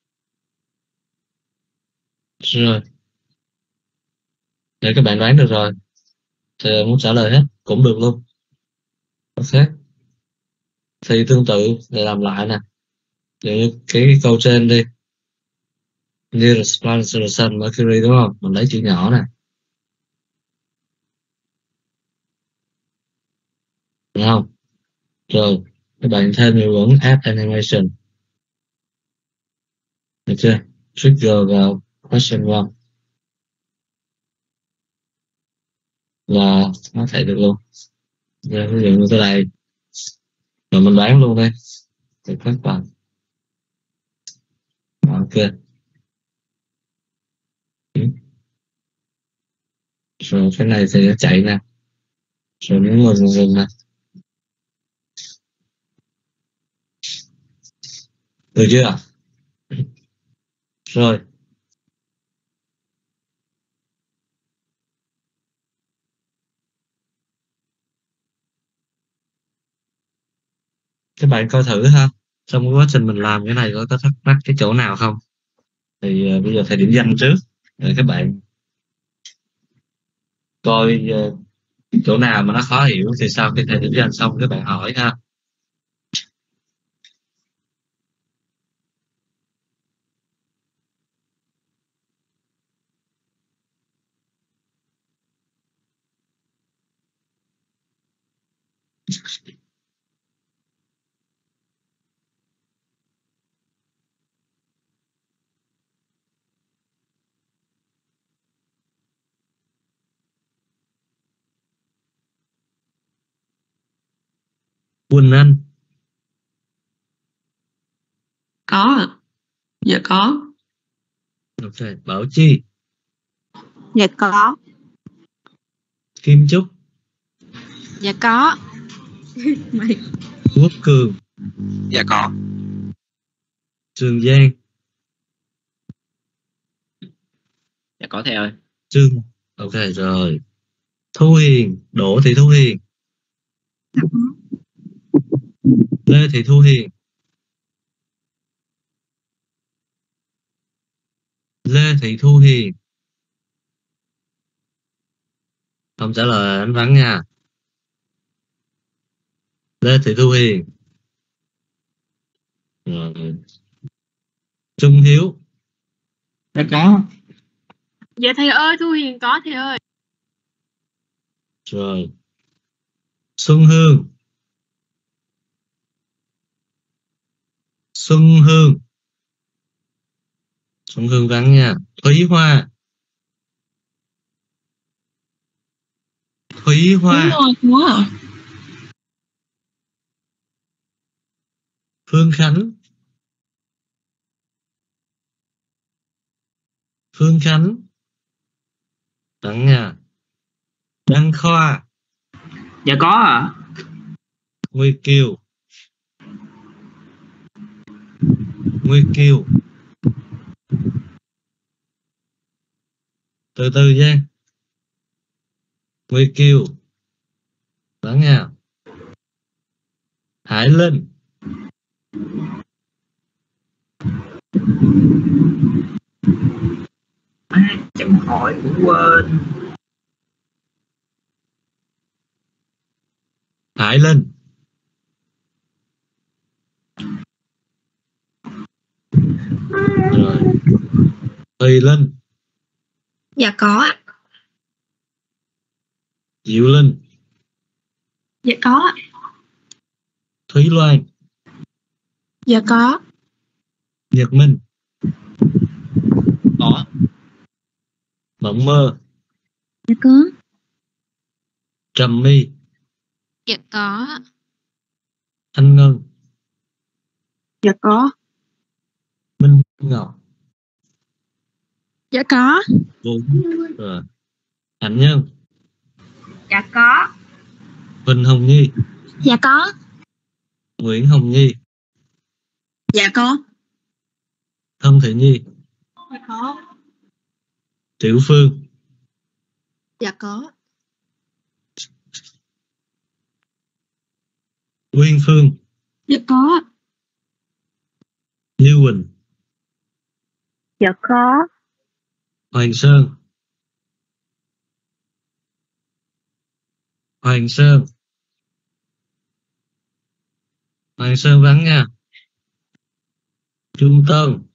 Rồi để các bạn đoán được rồi thì muốn trả lời hết cũng được luôn. Ok, thì tương tự để làm lại nè. Như cái, cái câu trên đi, nearest planet to the sun Mercury, đúng không? Mình lấy chữ nhỏ nè, đúng không? Rồi các bạn thêm hiệu ứng add animation, được chưa? Trigger vào question one là nó chạy được luôn. Rồi, ví dụ như thế này rồi mình đoán luôn đây thì các bạn. Ok. Ừ. Rồi cái này thì nó chạy nè, rồi nếu mình dừng nè, được chưa? Rồi các bạn coi thử ha, trong cái quá trình mình làm cái này có có thắc mắc cái chỗ nào không? Thì uh, bây giờ thầy điểm danh trước để các bạn coi uh, chỗ nào mà nó khó hiểu thì sau khi thầy điểm danh xong các bạn hỏi ha. Quỳnh Anh. Có ạ. Dạ có. Ok. Bảo Chi. Dạ có. Kim Trúc. Dạ có. Mày. Quốc Cường. Dạ có. Trường Giang. Dạ có thầy ơi. Trương. Ok rồi. Thu Hiền. Đỗ Thị Thu Hiền. Dạ có. Lê Thị Thu Hiền. Lê Thị Thu Hiền. Không trả lời anh vắng nha. Lê Thị Thu Hiền. Rồi. Trung Hiếu. Dạ có. Dạ thầy ơi, Thu Hiền có thầy ơi. Rồi. Xuân Hương. Xuân Hương. Xuân Hương vắng nha. Thúy Hoa. Thúy Hoa. Đúng rồi, có. Phương Khánh. Phương Khánh. Vắng nha. Đăng Khoa. Dạ có ạ. Nguy Kiều. Nguy Kiều. Từ từ Giang. Nguy Kiều. Vắng nha. Hải Linh. À, chẳng hỏi cũng quên. Hải Linh. Rồi. Thùy Linh. Dạ có ạ. Diệu Linh. Dạ có ạ. Thúy Loan. Dạ có. Nhật Minh. Có. Mộng Mơ. Dạ có. Trầm My. Dạ có. Thanh Ngân. Dạ có. Minh Ngọc. Dạ có. Vũ. Rồi. Hạnh Nhân. Dạ có. Huỳnh Hồng Nhi. Dạ có. Nguyễn Hồng Nhi. Dạ có. Thân Thị Nhi. Dạ có. Tiểu Phương. Dạ có. Uyên Phương. Dạ có. Như Quỳnh. Dạ có. Hoàng Sơn. Hoàng Sơn. Hoàng Sơn vắng nha. Trung Tân.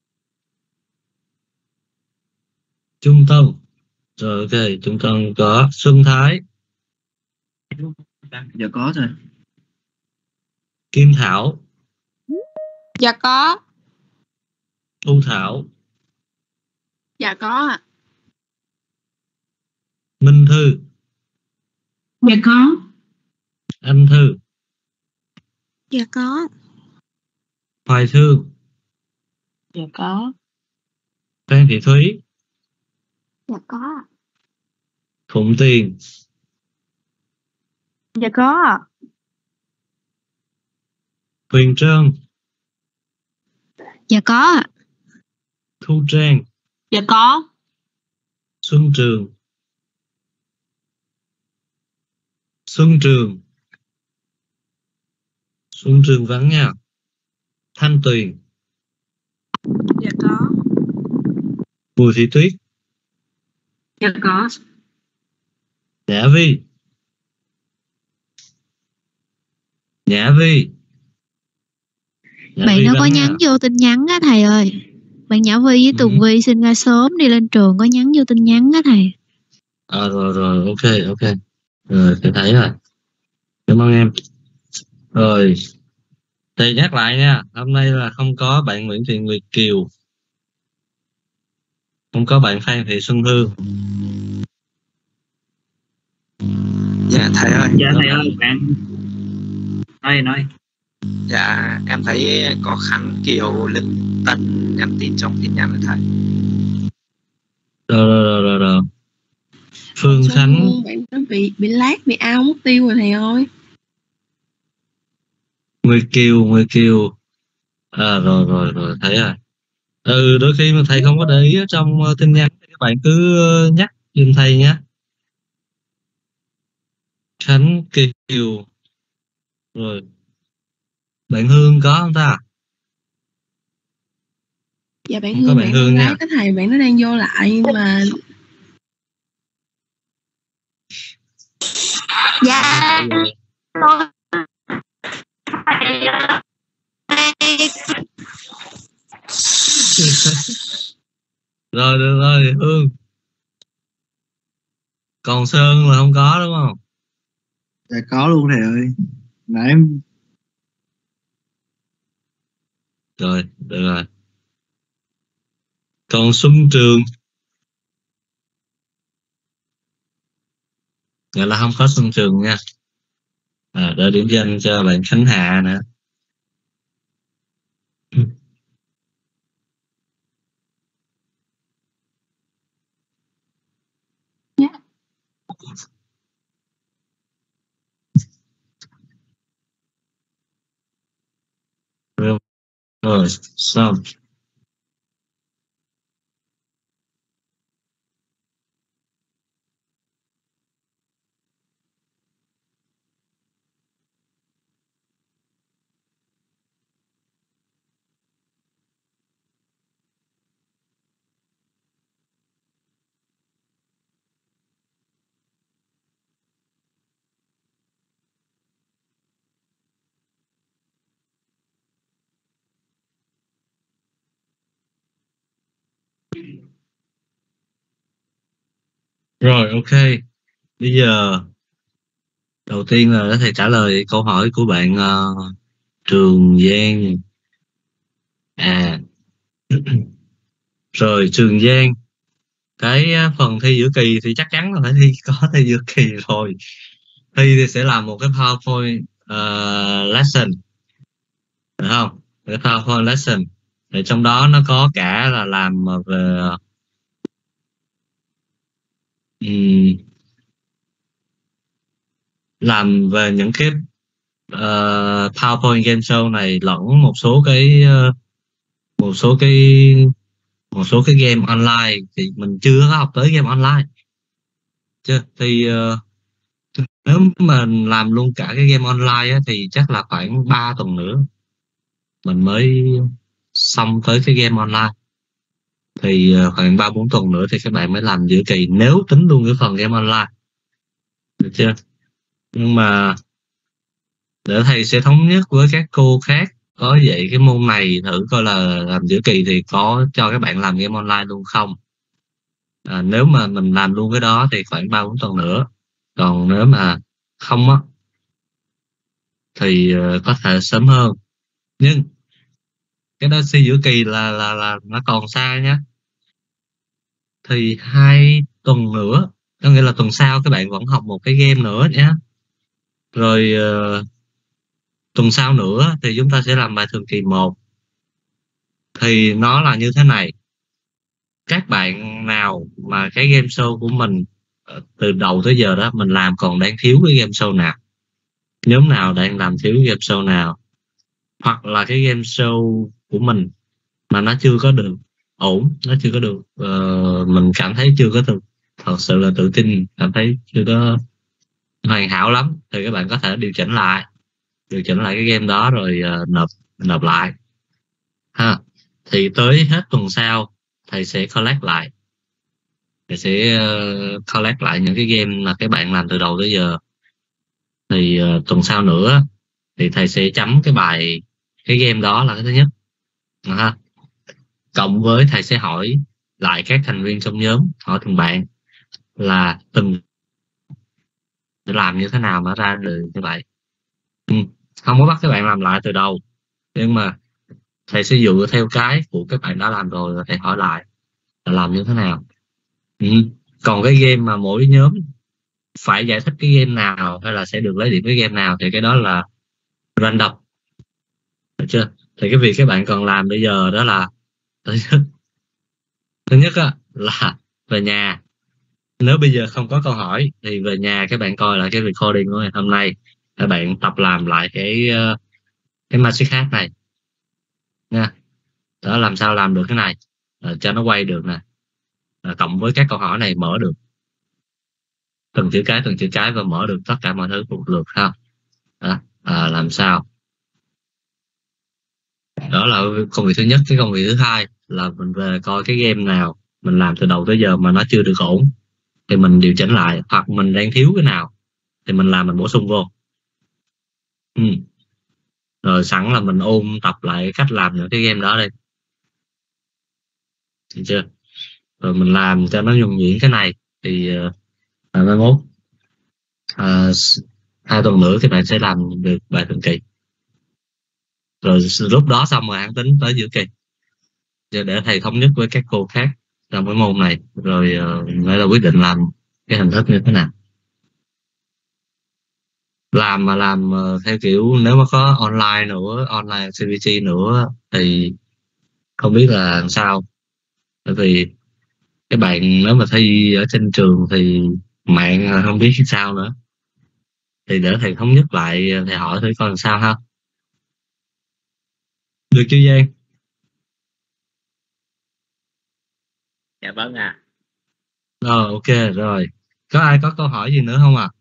Trung Tân. Rồi ok, Trung Tân có. Xuân Thái. Dạ có rồi. Kim Thảo. Dạ có. Thu Thảo. Dạ có ạ. Minh Thư. Dạ có. Anh Thư. Dạ có. Hoài Thương. Dạ có. Phan Thị Thúy. Dạ có. Phụng Tiền. Dạ có ạ. Huyền Trân. Dạ có ạ. Thu Trang. Dạ có. Xuân Trường. Xuân Trường. Xuân Trường vắng nha. Thanh Tuyền. Dạ có. Bùi Thị Tuyết. Dạ có. Nhã Vi. Nhã Vi. Nhã Bạn Vi nó có vắng nhắn nha. vô tin nhắn á thầy ơi. Bạn Nhã Vi với Tùng Ừ. Vi sinh ra sớm đi lên trường có nhắn vô tin nhắn á thầy. À, rồi rồi ok ok. Rồi tôi thấy rồi. Cảm ơn em. Rồi. Thầy nhắc lại nha. Hôm nay là không có bạn Nguyễn Thị Nguyệt Kiều. Không có bạn Phan Thị Xuân Hương. Dạ thầy ơi. Dạ thầy ơi, bạn à, Nói nói. Dạ em thấy có Khánh, Kiều, Linh, Tân nhắn tin trong tin nhắn với thầy. Rồi rồi rồi rồi, rồi. Phương Sao Khánh bạn nó bị bị lag, bị out mất tiêu rồi thầy ơi. Nguyên Kiều Nguyên Kiều à, rồi rồi rồi thấy rồi. Ừ, đôi khi mà thầy không có để ý ở trong uh, tin nhắn thì các bạn cứ uh, nhắc giùm thầy nhé. Khánh Kiều rồi, bạn Hương có không ta? Dạ bạn Không có Hương, bạn bạn Hương con nha. gái của thầy, bạn nó đang vô lại mà. Dạ. Rồi được rồi Hương. Còn Sơn là không có đúng không? Dạ có luôn thầy ơi. Nãy em Rồi được rồi. Còn Xuân Trường nghĩa là không có Xuân Trường nha. À, đợi điểm danh cho bạn Khánh Hà nữa. Rồi, rồi xong. Rồi ok. Bây giờ đầu tiên là có thể trả lời câu hỏi của bạn uh, Trường Giang. À rồi Trường Giang, cái phần thi giữa kỳ thì chắc chắn là phải thi có thi giữa kỳ rồi. Thi thì sẽ làm một cái PowerPoint uh, lesson, được không? Cái PowerPoint lesson thì trong đó nó có cả là làm về um, làm về những cái uh, PowerPoint game show này, lẫn một số cái uh, một số cái một số cái game online thì mình chưa có học tới game online chưa, thì uh, nếu mà làm luôn cả cái game online á, thì chắc là khoảng ba tuần nữa mình mới xong tới cái game online. Thì uh, khoảng ba bốn tuần nữa thì các bạn mới làm giữa kỳ, nếu tính luôn cái phần game online, được chưa? Nhưng mà để thầy sẽ thống nhất với các cô khác có dạy cái môn này, thử coi là làm giữa kỳ thì có cho các bạn làm game online luôn không. À, nếu mà mình làm luôn cái đó thì khoảng ba bốn tuần nữa, còn nếu mà không á thì uh, có thể sớm hơn. Nhưng cái đó thi giữa kỳ là là là nó còn xa nhé. Thì hai tuần nữa, có nghĩa là tuần sau các bạn vẫn học một cái game nữa nhé. Rồi uh, tuần sau nữa thì chúng ta sẽ làm bài thường kỳ một. Thì nó là như thế này, các bạn nào mà cái game show của mình từ đầu tới giờ đó mình làm còn đang thiếu cái game show nào, nhóm nào đang làm thiếu game show nào, hoặc là cái game show của mình mà nó chưa có được ổn, nó chưa có được uh, mình cảm thấy chưa có được thật sự là tự tin, cảm thấy chưa có hoàn hảo lắm, thì các bạn có thể điều chỉnh lại điều chỉnh lại cái game đó rồi uh, nộp nộp lại ha. Thì tới hết tuần sau thầy sẽ collect lại, thầy sẽ uh, collect lại những cái game mà các bạn làm từ đầu tới giờ. Thì uh, tuần sau nữa thì thầy sẽ chấm cái bài cái game đó là cái thứ nhất ha. Cộng với thầy sẽ hỏi lại các thành viên trong nhóm, hỏi từng bạn là từng làm như thế nào mà ra được như vậy. Ừ. Không có bắt các bạn làm lại từ đầu, nhưng mà thầy sẽ dựa theo cái của các bạn đã làm rồi, và thầy hỏi lại là làm như thế nào. Ừ. Còn cái game mà mỗi nhóm phải giải thích cái game nào hay là sẽ được lấy điểm cái game nào thì cái đó là random, được chưa? Thì cái việc các bạn còn làm bây giờ đó là thứ nhất, thứ nhất á, là về nhà, nếu bây giờ không có câu hỏi thì về nhà các bạn coi lại cái recording của ngày hôm nay, các bạn tập làm lại cái cái Magic Hat này nha. Đó, làm sao làm được cái này à, cho nó quay được nè, à, cộng với các câu hỏi này mở được từng chữ cái từng chữ cái và mở được tất cả mọi thứ một lượt ha. Đó, à, làm sao đó là công việc thứ nhất. Cái công việc thứ hai là mình về coi cái game nào mình làm từ đầu tới giờ mà nó chưa được ổn thì mình điều chỉnh lại, hoặc mình đang thiếu cái nào thì mình làm, mình bổ sung vô. ừ. Rồi sẵn là mình ôn tập lại cách làm những cái game đó đi, được chưa? Rồi mình làm cho nó nhuần nhuyễn cái này thì uh, mai mốt uh, hai tuần nữa các bạn sẽ làm được bài thường kỳ. Rồi lúc đó xong rồi hãng tính tới giữa kỳ để thầy thống nhất với các cô khác trong cái môn này, rồi uh, mới là quyết định làm cái hình thức như thế nào. Làm mà làm uh, theo kiểu nếu mà có online nữa, online activity nữa thì không biết là làm sao, bởi vì các bạn nếu mà thi ở trên trường thì mạng không biết sao nữa, thì để thầy thống nhất lại, thầy hỏi thử coi làm sao ha. Được chưa Giang? Dạ vâng ạ. À. Rồi ok rồi. Có ai có câu hỏi gì nữa không ạ? À?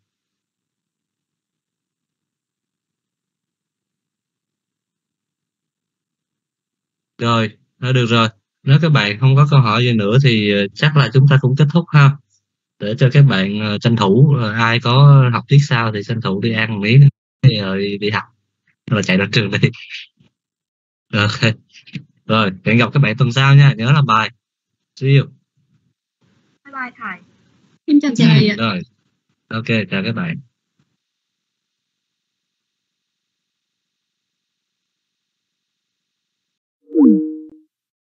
Rồi, đã được rồi. Nếu các bạn không có câu hỏi gì nữa thì chắc là chúng ta cũng kết thúc ha. Để cho các bạn uh, tranh thủ, uh, ai có học tiết sau thì tranh thủ đi ăn một miếng rồi đi học, rồi chạy đến trường đi. Ok. Rồi, hẹn gặp các bạn tuần sau nha. Nhớ làm bài. See you. Bye bye thầy. Em chào thầy. Rồi. Ok, chào các bạn.